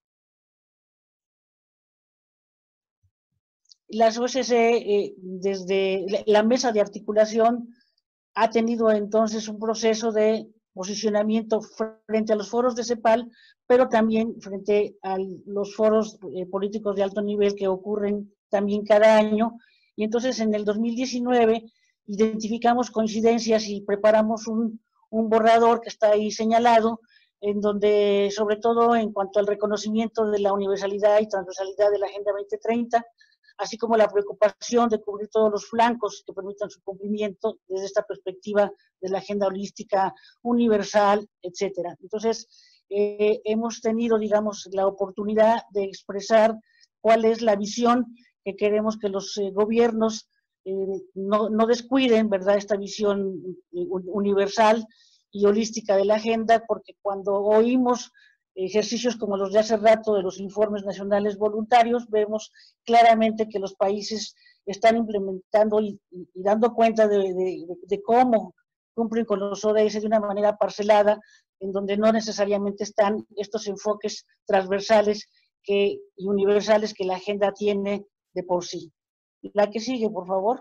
Las O S C, eh, desde la mesa de articulación, ha tenido entonces un proceso de posicionamiento frente a los foros de CEPAL, pero también frente a los foros eh, políticos de alto nivel que ocurren también cada año. Y entonces en el dos mil diecinueve identificamos coincidencias y preparamos un, un borrador que está ahí señalado, en donde, sobre todo en cuanto al reconocimiento de la universalidad y transversalidad de la Agenda veinte treinta, así como la preocupación de cubrir todos los flancos que permitan su cumplimiento desde esta perspectiva de la agenda holística universal, etcétera. Entonces, eh, hemos tenido, digamos, la oportunidad de expresar cuál es la visión que queremos que los eh, gobiernos eh, no, no descuiden, ¿verdad?, esta visión universal y holística de la agenda, porque cuando oímos ejercicios como los de hace rato de los informes nacionales voluntarios, vemos claramente que los países están implementando y, y dando cuenta de, de, de cómo cumplen con los O D S de una manera parcelada, en donde no necesariamente están estos enfoques transversales que, y universales que la agenda tiene de por sí. La que sigue, por favor.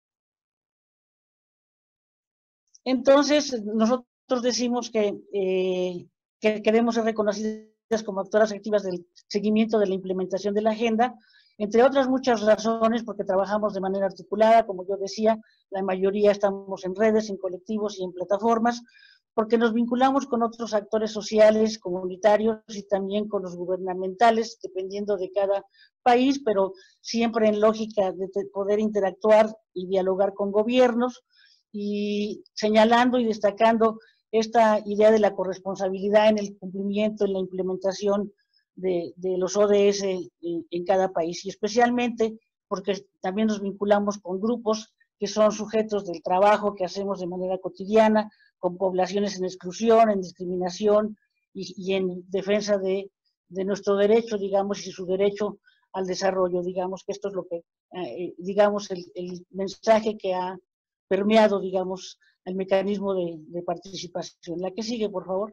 Entonces, nosotros decimos que eh, que queremos ser reconocidas como actoras activas del seguimiento de la implementación de la agenda, entre otras muchas razones, porque trabajamos de manera articulada, como yo decía, la mayoría estamos en redes, en colectivos y en plataformas, porque nos vinculamos con otros actores sociales, comunitarios y también con los gubernamentales, dependiendo de cada país, pero siempre en lógica de poder interactuar y dialogar con gobiernos, y señalando y destacando esta idea de la corresponsabilidad en el cumplimiento, en la implementación de, de los O D S en, en cada país, y especialmente porque también nos vinculamos con grupos que son sujetos del trabajo que hacemos de manera cotidiana, con poblaciones en exclusión, en discriminación y, y en defensa de, de nuestro derecho, digamos, y su derecho al desarrollo. Digamos que esto es lo que, eh, digamos, el, el mensaje que ha permeado, digamos, el mecanismo de, de participación. La que sigue, por favor.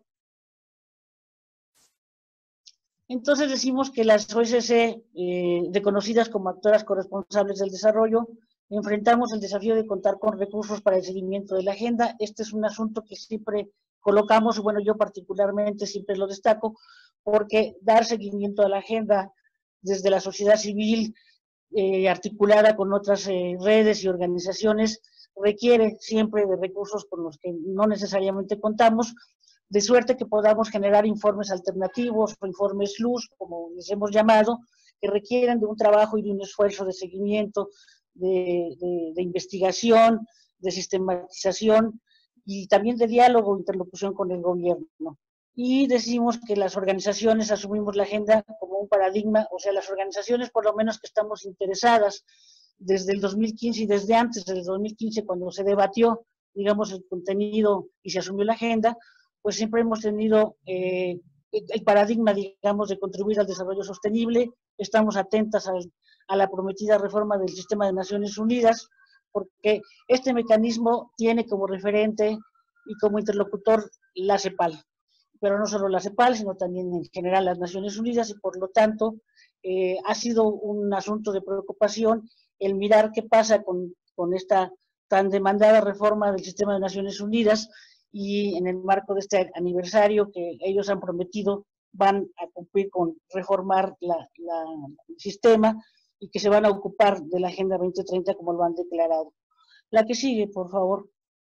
Entonces decimos que las O S C, eh, reconocidas como actoras corresponsables del desarrollo, enfrentamos el desafío de contar con recursos para el seguimiento de la agenda. Este es un asunto que siempre colocamos, bueno, yo particularmente siempre lo destaco, porque dar seguimiento a la agenda desde la sociedad civil, eh, articulada con otras eh, redes y organizaciones, requiere siempre de recursos con los que no necesariamente contamos, de suerte que podamos generar informes alternativos o informes luz, como les hemos llamado, que requieren de un trabajo y de un esfuerzo de seguimiento, de, de, de investigación, de sistematización y también de diálogo e interlocución con el gobierno. Y decimos que las organizaciones asumimos la agenda como un paradigma, o sea, las organizaciones por lo menos que estamos interesadas desde el dos mil quince y desde antes del dos mil quince, cuando se debatió, digamos, el contenido y se asumió la agenda, pues siempre hemos tenido eh, el paradigma, digamos, de contribuir al desarrollo sostenible. Estamos atentas al, a la prometida reforma del sistema de Naciones Unidas, porque este mecanismo tiene como referente y como interlocutor la CEPAL, pero no solo la CEPAL, sino también en general las Naciones Unidas, y por lo tanto eh, ha sido un asunto de preocupación el mirar qué pasa con, con esta tan demandada reforma del sistema de Naciones Unidas, y en el marco de este aniversario que ellos han prometido van a cumplir con reformar la, la, el sistema y que se van a ocupar de la Agenda veinte treinta como lo han declarado. La que sigue, por favor.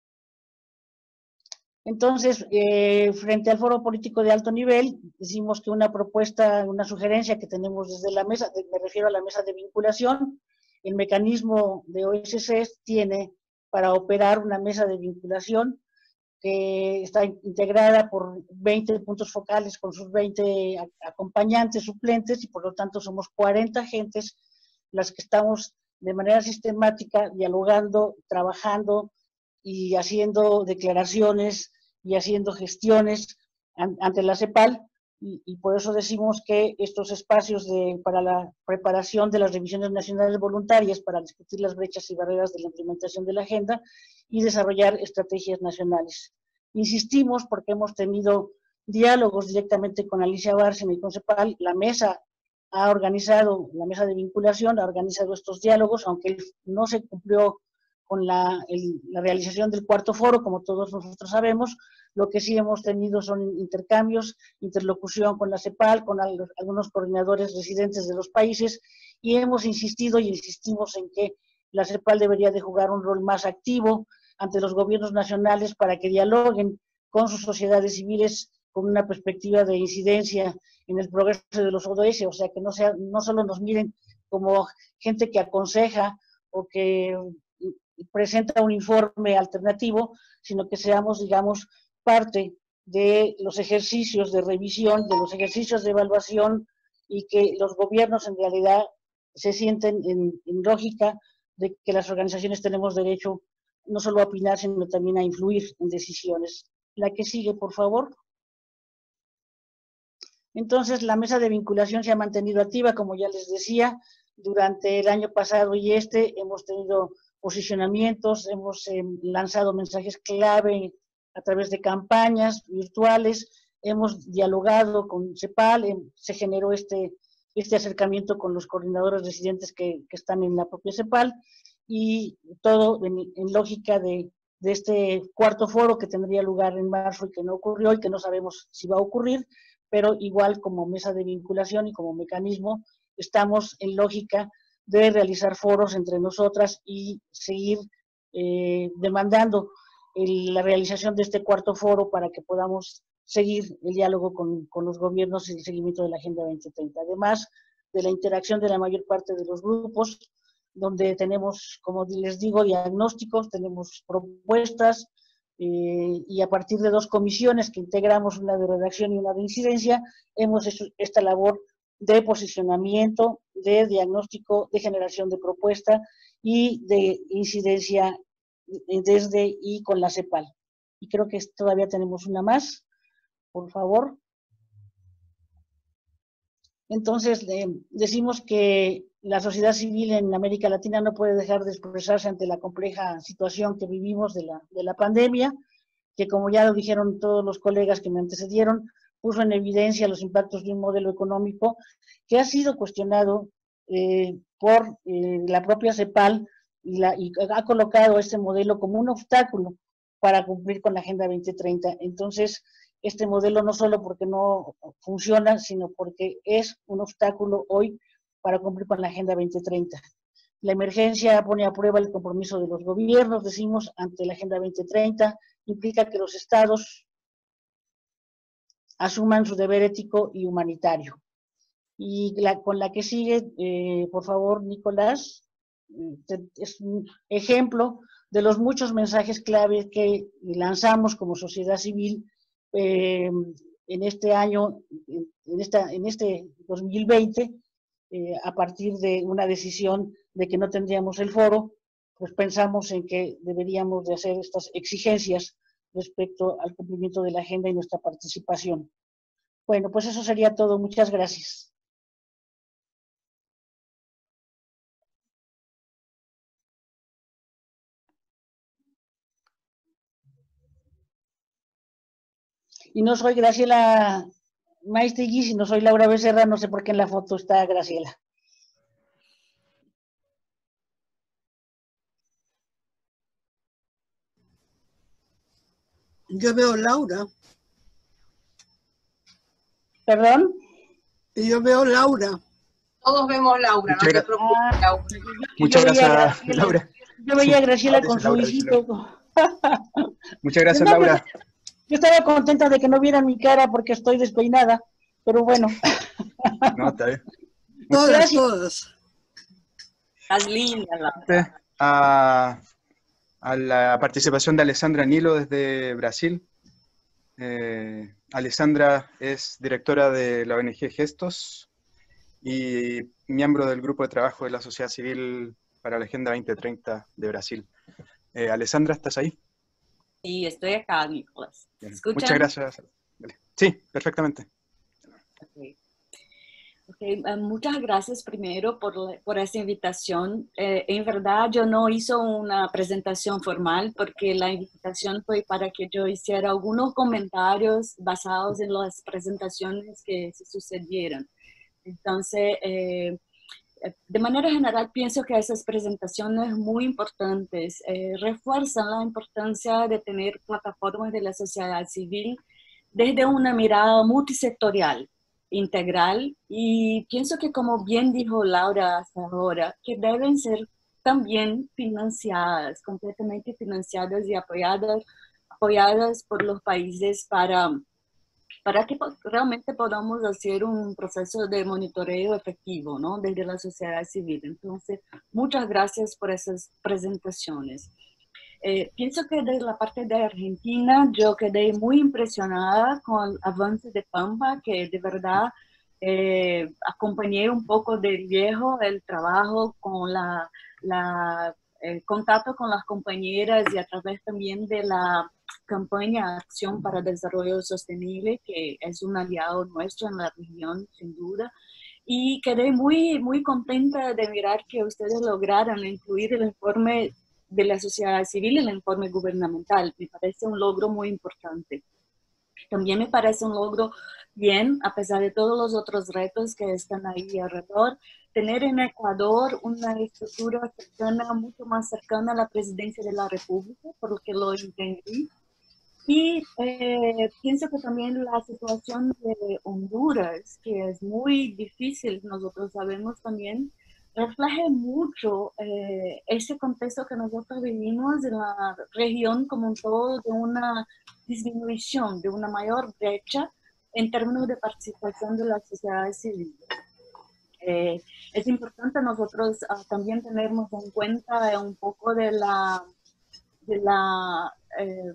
Entonces, eh, frente al foro político de alto nivel, decimos que una propuesta, una sugerencia que tenemos desde la mesa, me refiero a la mesa de vinculación, el mecanismo de O S C tiene para operar una mesa de vinculación que está integrada por veinte puntos focales con sus veinte acompañantes, suplentes, y por lo tanto somos cuarenta gentes las que estamos de manera sistemática dialogando, trabajando y haciendo declaraciones y haciendo gestiones ante la CEPAL, y, y por eso decimos que estos espacios de, para la preparación de las revisiones nacionales voluntarias para discutir las brechas y barreras de la implementación de la agenda y desarrollar estrategias nacionales. Insistimos porque hemos tenido diálogos directamente con Alicia Bárcena y con CEPAL. La mesa ha organizado, la mesa de vinculación ha organizado estos diálogos, aunque no se cumplió con la, el, la realización del cuarto foro, como todos nosotros sabemos. Lo que sí hemos tenido son intercambios, interlocución con la CEPAL, con al, algunos coordinadores residentes de los países, y hemos insistido y insistimos en que la CEPAL debería de jugar un rol más activo ante los gobiernos nacionales para que dialoguen con sus sociedades civiles con una perspectiva de incidencia en el progreso de los O D S, o sea, que no, sea, no solo nos miren como gente que aconseja o que presenta un informe alternativo, sino que seamos, digamos, parte de los ejercicios de revisión, de los ejercicios de evaluación, y que los gobiernos en realidad se sienten en, en lógica de que las organizaciones tenemos derecho no solo a opinar, sino también a influir en decisiones. La que sigue, por favor. Entonces, la mesa de vinculación se ha mantenido activa, como ya les decía, durante el año pasado y este hemos tenido posicionamientos, hemos eh, lanzado mensajes clave a través de campañas virtuales, hemos dialogado con CEPAL, eh, se generó este, este acercamiento con los coordinadores residentes que, que están en la propia CEPAL, y todo en, en lógica de, de este cuarto foro que tendría lugar en marzo y que no ocurrió y que no sabemos si va a ocurrir, pero igual como mesa de vinculación y como mecanismo estamos en lógica de realizar foros entre nosotras y seguir eh, demandando el, la realización de este cuarto foro para que podamos seguir el diálogo con, con los gobiernos y el seguimiento de la Agenda veinte treinta. Además de la interacción de la mayor parte de los grupos, donde tenemos, como les digo, diagnósticos, tenemos propuestas, eh, y a partir de dos comisiones que integramos, una de redacción y una de incidencia, hemos hecho esta labor de posicionamiento, de diagnóstico, de generación de propuesta y de incidencia desde y con la CEPAL. Y creo que todavía tenemos una más, por favor. Entonces, eh, decimos que la sociedad civil en América Latina no puede dejar de expresarse ante la compleja situación que vivimos de la, de la pandemia, que como ya lo dijeron todos los colegas que me antecedieron, puso en evidencia los impactos de un modelo económico que ha sido cuestionado eh, por eh, la propia CEPAL y, la, y ha colocado este modelo como un obstáculo para cumplir con la Agenda veinte treinta. Entonces, este modelo no solo porque no funciona, sino porque es un obstáculo hoy para cumplir con la Agenda veinte treinta. La emergencia pone a prueba el compromiso de los gobiernos, decimos, ante la Agenda veinte treinta, implica que los estados asuman su deber ético y humanitario. Y la, con la que sigue, eh, por favor, Nicolás, es un ejemplo de los muchos mensajes clave que lanzamos como sociedad civil eh, en este año, en, esta, en este dos mil veinte, eh, a partir de una decisión de que no tendríamos el foro, pues pensamos en que deberíamos de hacer estas exigencias respecto al cumplimiento de la agenda y nuestra participación. Bueno, pues eso sería todo. Muchas gracias. Y no soy Graciela Maistegui, sino soy Laura Becerra, no sé por qué en la foto está Graciela. Yo veo Laura. ¿Perdón? Yo veo Laura. Todos vemos Laura, Muchas no te gra- preocupes, Ah, Laura. yo- Muchas yo veía a gracias, Graciela- Laura. Yo veía a Graciela Ahora con dice su Laura, dice hijito. Muchas gracias, No, pues, Laura. yo estaba contenta de que no vieran mi cara porque estoy despeinada, pero bueno. No, está bien. Todas, Gracias. todas. Estás linda, Laura. A, a la participación de Alessandra Nilo desde Brasil. Eh, Alessandra es directora de la O N G Gestos y miembro del grupo de trabajo de la sociedad civil para la Agenda veinte treinta de Brasil. Eh, Alessandra, ¿estás ahí? Sí, estoy acá, Nicolás. Bien. ¿Escuchan? Muchas gracias. Sí, perfectamente. Okay. Okay, uh, muchas gracias primero por, por esta invitación. Eh, en verdad yo no hice una presentación formal porque la invitación fue para que yo hiciera algunos comentarios basados en las presentaciones que se sucedieron. Entonces, eh, de manera general pienso que esas presentaciones muy importantes eh, refuerzan la importancia de tener plataformas de la sociedad civil desde una mirada multisectorial, integral, y pienso que, como bien dijo Laura hasta ahora, que deben ser también financiadas, completamente financiadas y apoyadas, apoyadas por los países para, para que realmente podamos hacer un proceso de monitoreo efectivo, ¿no? Desde la sociedad civil. Entonces, muchas gracias por esas presentaciones. Eh, pienso que desde la parte de Argentina yo quedé muy impresionada con el avance de Pampa, que de verdad eh, acompañé un poco del viejo, el trabajo con la, la el contacto con las compañeras y a través también de la campaña Acción para Desarrollo Sostenible, que es un aliado nuestro en la región, sin duda. Y quedé muy, muy contenta de mirar que ustedes lograron incluir el informe de la sociedad civil en el informe gubernamental. Me parece un logro muy importante. También me parece un logro bien, a pesar de todos los otros retos que están ahí alrededor, tener en Ecuador una estructura cercana, mucho más cercana a la presidencia de la República, por lo que lo entendí. Y eh, pienso que también la situación de Honduras, que es muy difícil, nosotros sabemos también, refleja mucho eh, ese contexto que nosotros vivimos en la región como un todo, de una disminución, de una mayor brecha en términos de participación de la sociedad civil. Eh, es importante nosotros uh, también tenernos en cuenta un poco de la, de la eh,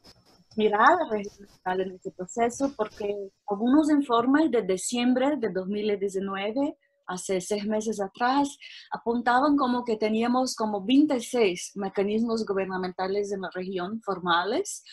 mirada regional en este proceso, porque algunos informes de diciembre de dos mil diecinueve, hace seis meses atrás, apuntaban como que teníamos como veintiséis mecanismos gubernamentales en la región formales,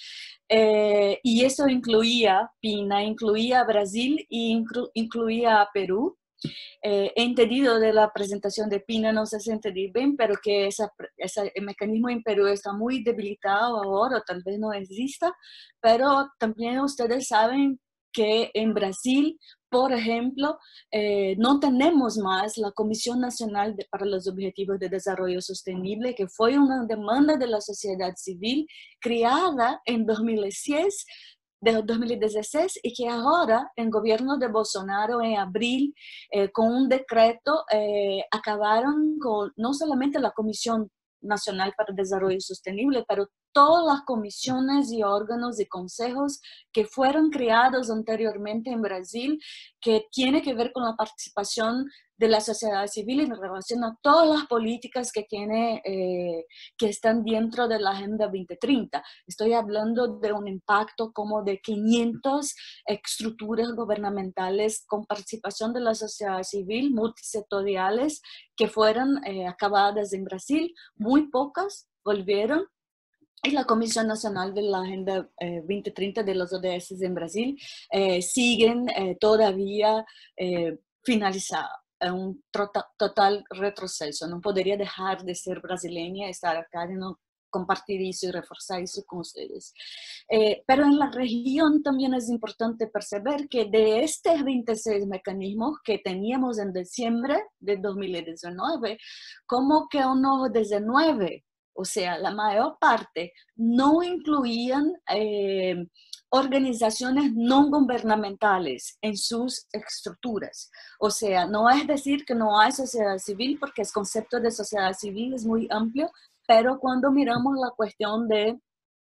eh, y eso incluía PINA, incluía Brasil y inclu incluía a Perú. Eh, he entendido de la presentación de PINA, no sé si entendí bien, pero que esa, esa, el mecanismo en Perú está muy debilitado ahora, o tal vez no exista, pero también ustedes saben que en Brasil, por ejemplo, eh, no tenemos más la Comisión Nacional de, para los Objetivos de Desarrollo Sostenible, que fue una demanda de la sociedad civil creada en dos mil seis, de dos mil dieciséis, y que ahora el gobierno de Bolsonaro en abril, eh, con un decreto, eh, acabaron con no solamente la Comisión Nacional para el Desarrollo Sostenible, pero todas las comisiones y órganos y consejos que fueron creados anteriormente en Brasil, que tiene que ver con la participación de la sociedad civil en relación a todas las políticas que, tiene, eh, que están dentro de la Agenda veinte treinta. Estoy hablando de un impacto como de quinientas estructuras gubernamentales con participación de la sociedad civil, multisectoriales, que fueron eh, acabadas en Brasil. Muy pocas volvieron. Y la Comisión Nacional de la Agenda eh, veinte treinta de los O D S en Brasil eh, siguen eh, todavía eh, finalizadas. Un total retroceso. No podría dejar de ser brasileña, estar acá y no compartir eso y reforzar eso con ustedes. Eh, pero en la región también es importante perceber que de estos veintiséis mecanismos que teníamos en diciembre de dos mil diecinueve, como que unos diecinueve, o sea, la mayor parte, no incluían eh, organizaciones no gubernamentales en sus estructuras. O sea, no es decir que no hay sociedad civil, porque el concepto de sociedad civil es muy amplio, pero cuando miramos la cuestión de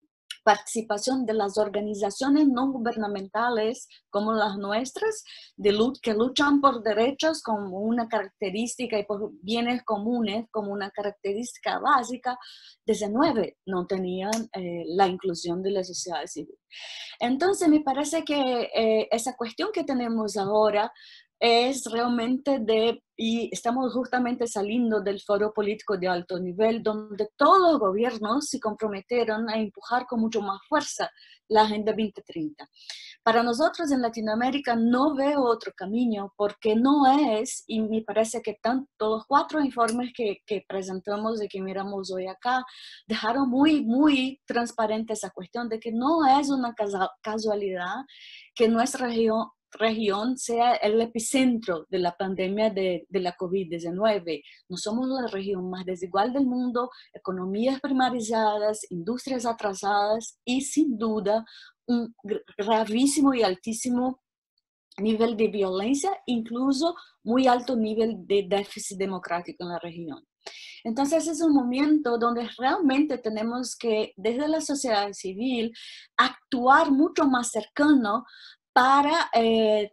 participación de las organizaciones no gubernamentales como las nuestras, de luch que luchan por derechos como una característica y por bienes comunes como una característica básica, desde nueve no tenían eh, la inclusión de la sociedad civil. Entonces me parece que eh, esa cuestión que tenemos ahora es realmente de, y estamos justamente saliendo del foro político de alto nivel, donde todos los gobiernos se comprometieron a empujar con mucho más fuerza la Agenda veinte treinta. Para nosotros en Latinoamérica no veo otro camino, porque no es, y me parece que tanto los cuatro informes que, que presentamos y que miramos hoy acá, dejaron muy, muy transparente esa cuestión de que no es una casualidad que nuestra región región sea el epicentro de la pandemia de, de la COVID diecinueve. No somos la región más desigual del mundo, economías primarizadas, industrias atrasadas y sin duda un gravísimo y altísimo nivel de violencia, incluso muy alto nivel de déficit democrático en la región. Entonces es un momento donde realmente tenemos que, desde la sociedad civil, actuar mucho más cercano para eh,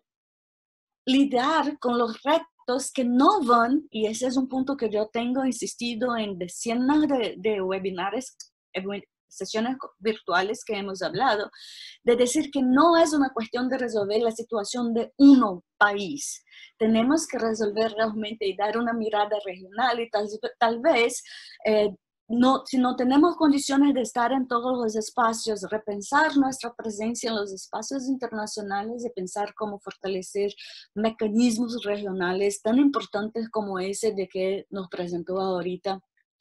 lidiar con los retos que no van, y ese es un punto que yo tengo insistido en decenas de, de webinars, sesiones virtuales que hemos hablado, de decir que no es una cuestión de resolver la situación de un país. Tenemos que resolver realmente y dar una mirada regional y tal, tal vez eh, No, si no tenemos condiciones de estar en todos los espacios, repensar nuestra presencia en los espacios internacionales y pensar cómo fortalecer mecanismos regionales tan importantes como ese de que nos presentó ahorita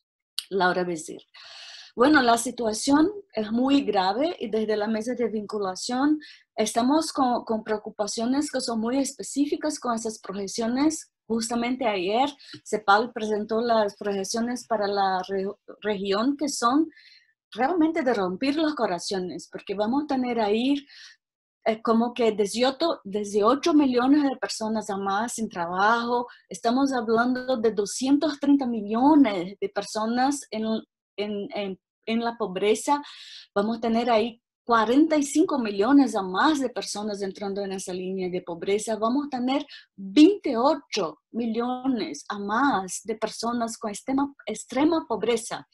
Laura Bezir. Bueno, la situación es muy grave y desde la mesa de vinculación estamos con, con preocupaciones que son muy específicas con esas proyecciones. Justamente ayer CEPAL presentó las proyecciones para la re región que son realmente de romper los corazones, porque vamos a tener ahí eh, como que desde ocho millones de personas a más sin trabajo. Estamos hablando de doscientos treinta millones de personas en, en, en, en la pobreza. Vamos a tener ahí cuarenta y cinco millones a más de personas entrando en esa línea de pobreza. Vamos a tener veintiocho millones a más de personas con extrema, extrema pobreza.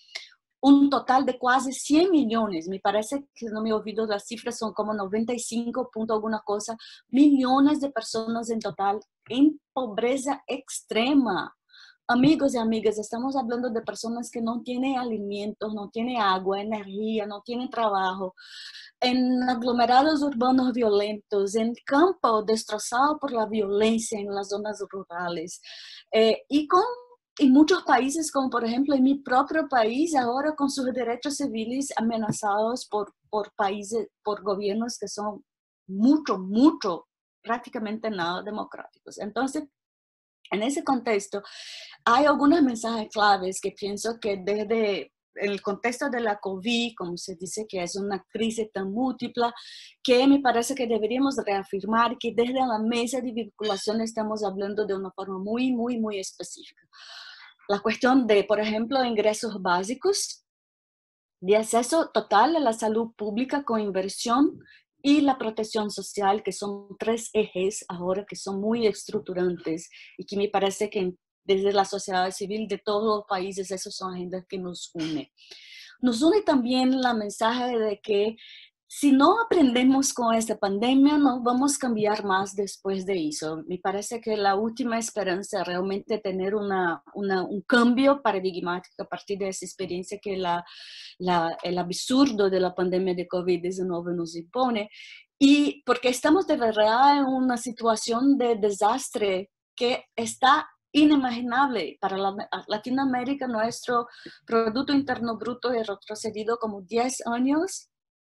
Un total de casi cien millones, me parece que no me olvido las cifras, son como noventa y cinco punto alguna cosa, millones de personas en total en pobreza extrema. Amigos y amigas, estamos hablando de personas que no tienen alimentos, no tienen agua, energía, no tienen trabajo, en aglomerados urbanos violentos, en campo destrozado por la violencia en las zonas rurales, eh, y con en muchos países, como por ejemplo en mi propio país, ahora con sus derechos civiles amenazados por, por países, por gobiernos que son mucho, mucho, prácticamente nada democráticos. Entonces, en ese contexto, hay algunos mensajes claves que pienso que desde el contexto de la COVID, como se dice que es una crisis tan múltiple, que me parece que deberíamos reafirmar que desde la mesa de vinculación estamos hablando de una forma muy, muy, muy específica. La cuestión de, por ejemplo, ingresos básicos, de acceso total a la salud pública con inversión y la protección social, que son tres ejes ahora que son muy estructurantes y que me parece que desde la sociedad civil de todos los países esas son agendas que nos unen. Nos une también la mensaje de que si no aprendemos con esta pandemia, no vamos a cambiar más después de eso. Me parece que la última esperanza es realmente tener una, una, un cambio paradigmático a partir de esa experiencia que la, la, el absurdo de la pandemia de COVID diecinueve nos impone. Y porque estamos de verdad en una situación de desastre que está inimaginable para la, Latinoamérica. Nuestro Producto Interno Bruto ha retrocedido como diez años.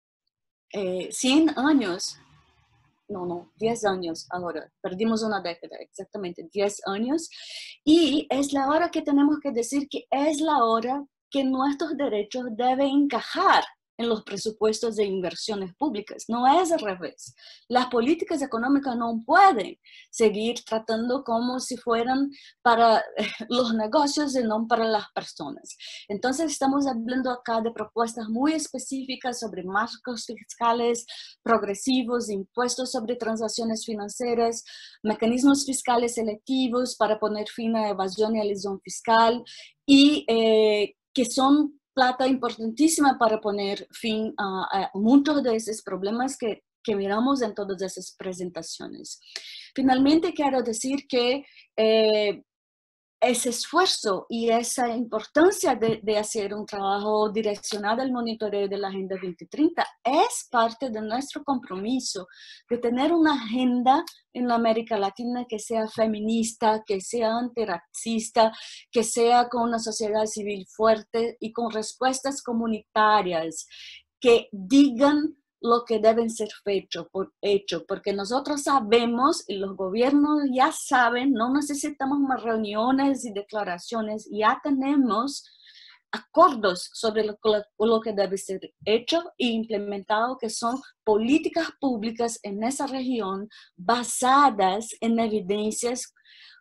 Eh, cien años, no, no, diez años ahora, perdimos una década, exactamente diez años, y es la hora que tenemos que decir que es la hora que nuestros derechos deben encajar en los presupuestos de inversiones públicas. No es al revés. Las políticas económicas no pueden seguir tratando como si fueran para los negocios y no para las personas. Entonces estamos hablando acá de propuestas muy específicas sobre marcos fiscales progresivos, impuestos sobre transacciones financieras, mecanismos fiscales selectivos para poner fin a evasión y elusión fiscal, y eh, que son plata importantísima para poner fin a, a muchos de esos problemas que, que miramos en todas esas presentaciones. Finalmente quiero decir que eh, ese esfuerzo y esa importancia de, de hacer un trabajo direccionado al monitoreo de la Agenda veinte treinta es parte de nuestro compromiso de tener una agenda en la América Latina que sea feminista, que sea antirracista, que sea con una sociedad civil fuerte y con respuestas comunitarias que digan lo que deben ser hecho, por, hecho, porque nosotros sabemos y los gobiernos ya saben, no necesitamos más reuniones y declaraciones, ya tenemos acuerdos sobre lo, lo que debe ser hecho e implementado, que son políticas públicas en esa región basadas en evidencias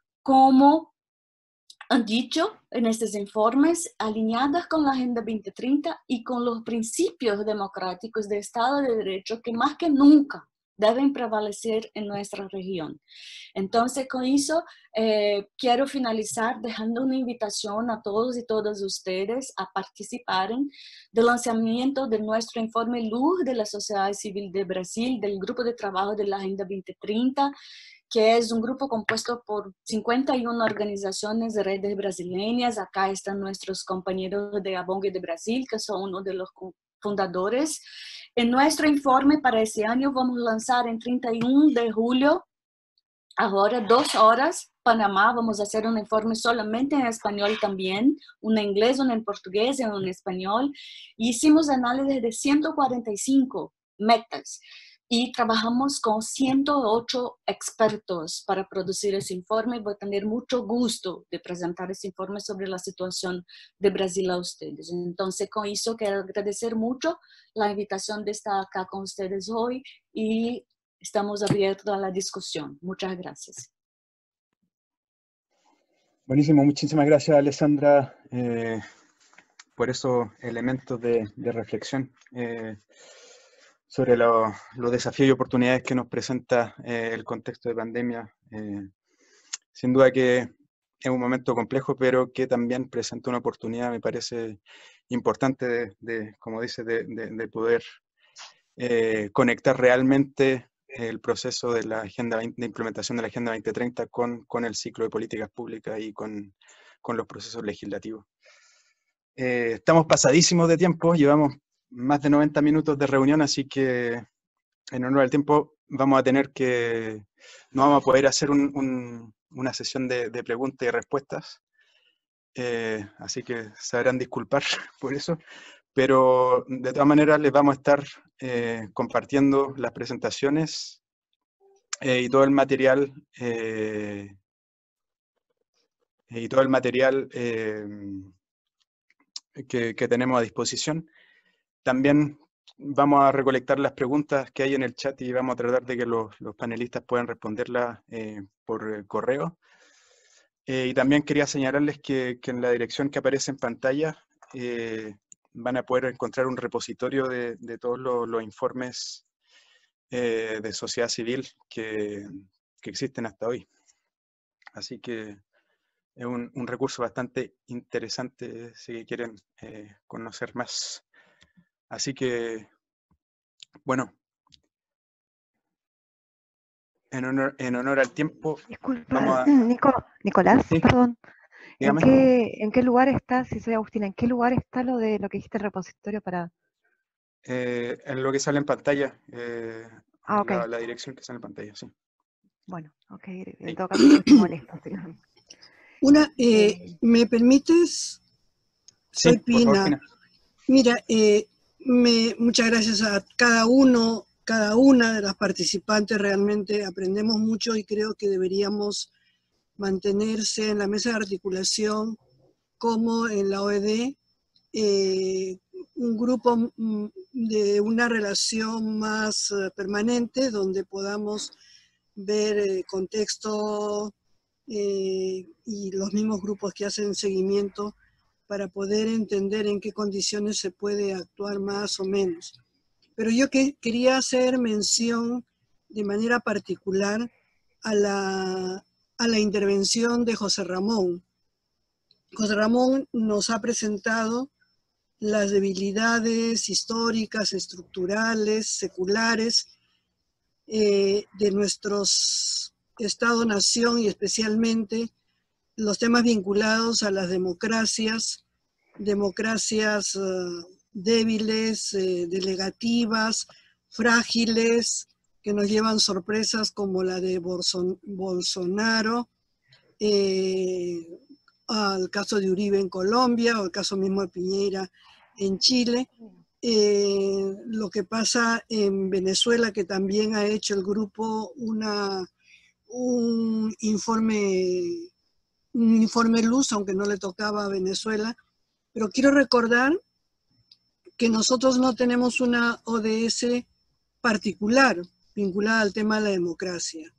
como han dicho en estos informes, alineadas con la Agenda veinte treinta y con los principios democráticos de Estado de Derecho que más que nunca deben prevalecer en nuestra región. Entonces, con eso, eh, quiero finalizar dejando una invitación a todos y todas ustedes a participar del lanzamiento de nuestro informe Luz de la Sociedad Civil de Brasil, del Grupo de Trabajo de la Agenda veinte treinta, que es un grupo compuesto por cincuenta y una organizaciones de redes brasileñas. Acá están nuestros compañeros de Abong de Brasil, que son uno de los fundadores. En nuestro informe para ese año vamos a lanzar en treinta y uno de julio, ahora dos horas, Panamá. Vamos a hacer un informe solamente en español también, uno en inglés, uno en portugués y uno en español. Y hicimos análisis de ciento cuarenta y cinco metas. Y trabajamos con ciento ocho expertos para producir ese informe. Voy a tener mucho gusto de presentar ese informe sobre la situación de Brasil a ustedes. Entonces, con eso quiero agradecer mucho la invitación de estar acá con ustedes hoy y estamos abiertos a la discusión. Muchas gracias. Buenísimo, muchísimas gracias, Alessandra, eh, por esos elementos de, de reflexión. Eh, sobre lo, los desafíos y oportunidades que nos presenta eh, el contexto de pandemia. Eh, sin duda que es un momento complejo, pero que también presenta una oportunidad, me parece importante, de, de como dice, de, de, de poder eh, conectar realmente el proceso de la agenda de implementación de la Agenda veinte treinta con, con el ciclo de políticas públicas y con, con los procesos legislativos. Eh, estamos pasadísimos de tiempo, llevamos más de noventa minutos de reunión, así que en honor al tiempo vamos a tener que, no vamos a poder hacer un, un, una sesión de, de preguntas y respuestas, eh, así que sabrán disculpar por eso, pero de todas maneras les vamos a estar eh, compartiendo las presentaciones eh, y todo el material eh, y todo el material eh, que, que tenemos a disposición. También vamos a recolectar las preguntas que hay en el chat y vamos a tratar de que los, los panelistas puedan responderlas eh, por eh, correo. Eh, y también quería señalarles que, que en la dirección que aparece en pantalla eh, van a poder encontrar un repositorio de, de todos los, los informes eh, de sociedad civil que, que existen hasta hoy. Así que es un, un recurso bastante interesante si quieren eh, conocer más. Así que, bueno, en honor, en honor al tiempo, Disculpa, vamos a... Nico, Nicolás, ¿Sí? perdón. ¿En Dígame. qué, ¿En qué lugar está, si soy Agustina, en qué lugar está lo de lo que dijiste el repositorio para...? Eh, en lo que sale en pantalla, eh, Ah, ok. la, la dirección que sale en pantalla, sí. Bueno, ok, en Sí. todo caso no te molesto. ¿Sí? Una, eh, Eh, ¿me permites? Sí, Soy por favor, Pina. Pina. Mira, eh, me, muchas gracias a cada uno, cada una de las participantes. Realmente aprendemos mucho y creo que deberíamos mantenerse en la mesa de articulación como en la O E D, eh, un grupo de una relación más permanente donde podamos ver el contexto eh, y los mismos grupos que hacen seguimiento para poder entender en qué condiciones se puede actuar más o menos. Pero yo que, quería hacer mención de manera particular a la, a la intervención de José Ramón. José Ramón nos ha presentado las debilidades históricas, estructurales, seculares eh, de nuestros Estado-nación y especialmente los temas vinculados a las democracias, democracias uh, débiles, eh, delegativas, frágiles, que nos llevan sorpresas como la de Bolson, Bolsonaro, eh, al caso de Uribe en Colombia o el caso mismo de Piñera en Chile. Eh, lo que pasa en Venezuela, que también ha hecho el grupo una, un informe, un informe luz, aunque no le tocaba a Venezuela. Pero quiero recordar que nosotros no tenemos una O D S particular vinculada al tema de la democracia.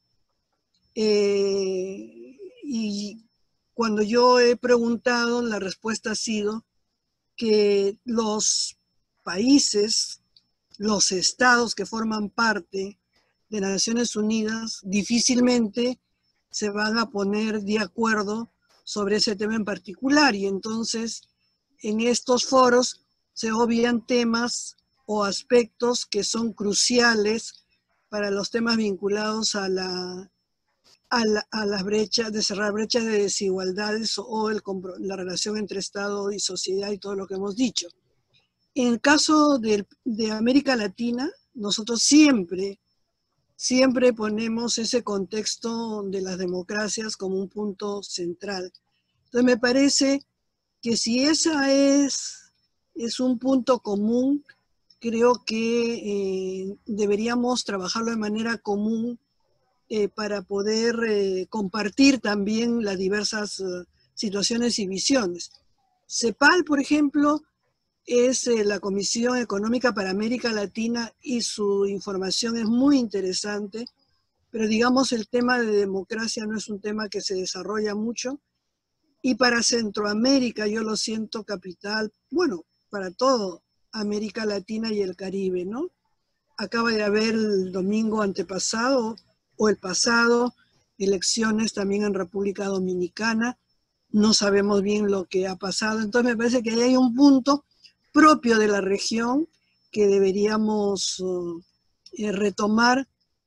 Eh, y cuando yo he preguntado, la respuesta ha sido que los países, los estados que forman parte de las Naciones Unidas difícilmente se van a poner de acuerdo sobre ese tema en particular, y entonces en estos foros se obvian temas o aspectos que son cruciales para los temas vinculados a la, a la, a las brechas, de cerrar brechas de desigualdades o el, la relación entre Estado y sociedad y todo lo que hemos dicho. En el caso de, de América Latina, nosotros siempre, siempre ponemos ese contexto de las democracias como un punto central. Entonces me parece que si esa es, es un punto común, creo que eh, deberíamos trabajarlo de manera común eh, para poder eh, compartir también las diversas uh, situaciones y visiones. CEPAL, por ejemplo, es eh, la Comisión Económica para América Latina y su información es muy interesante, pero digamos el tema de democracia no es un tema que se desarrolla mucho. Y para Centroamérica yo lo siento capital, bueno, para todo América Latina y el Caribe, ¿no? Acaba de haber el domingo antepasado o el pasado elecciones también en República Dominicana, no sabemos bien lo que ha pasado, entonces me parece que ahí hay un punto propio de la región que deberíamos uh, eh, retomar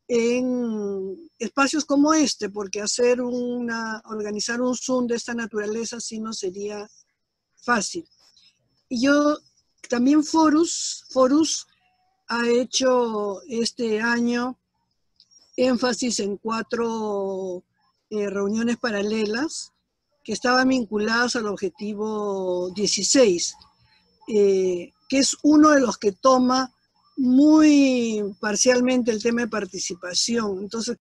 en espacios como este, porque hacer una, organizar un Zoom de esta naturaleza sí no sería fácil. Y yo también Forus, Forus ha hecho este año énfasis en cuatro eh, reuniones paralelas que estaban vinculadas al objetivo dieciséis, eh, que es uno de los que toma muy parcialmente el tema de participación. Entonces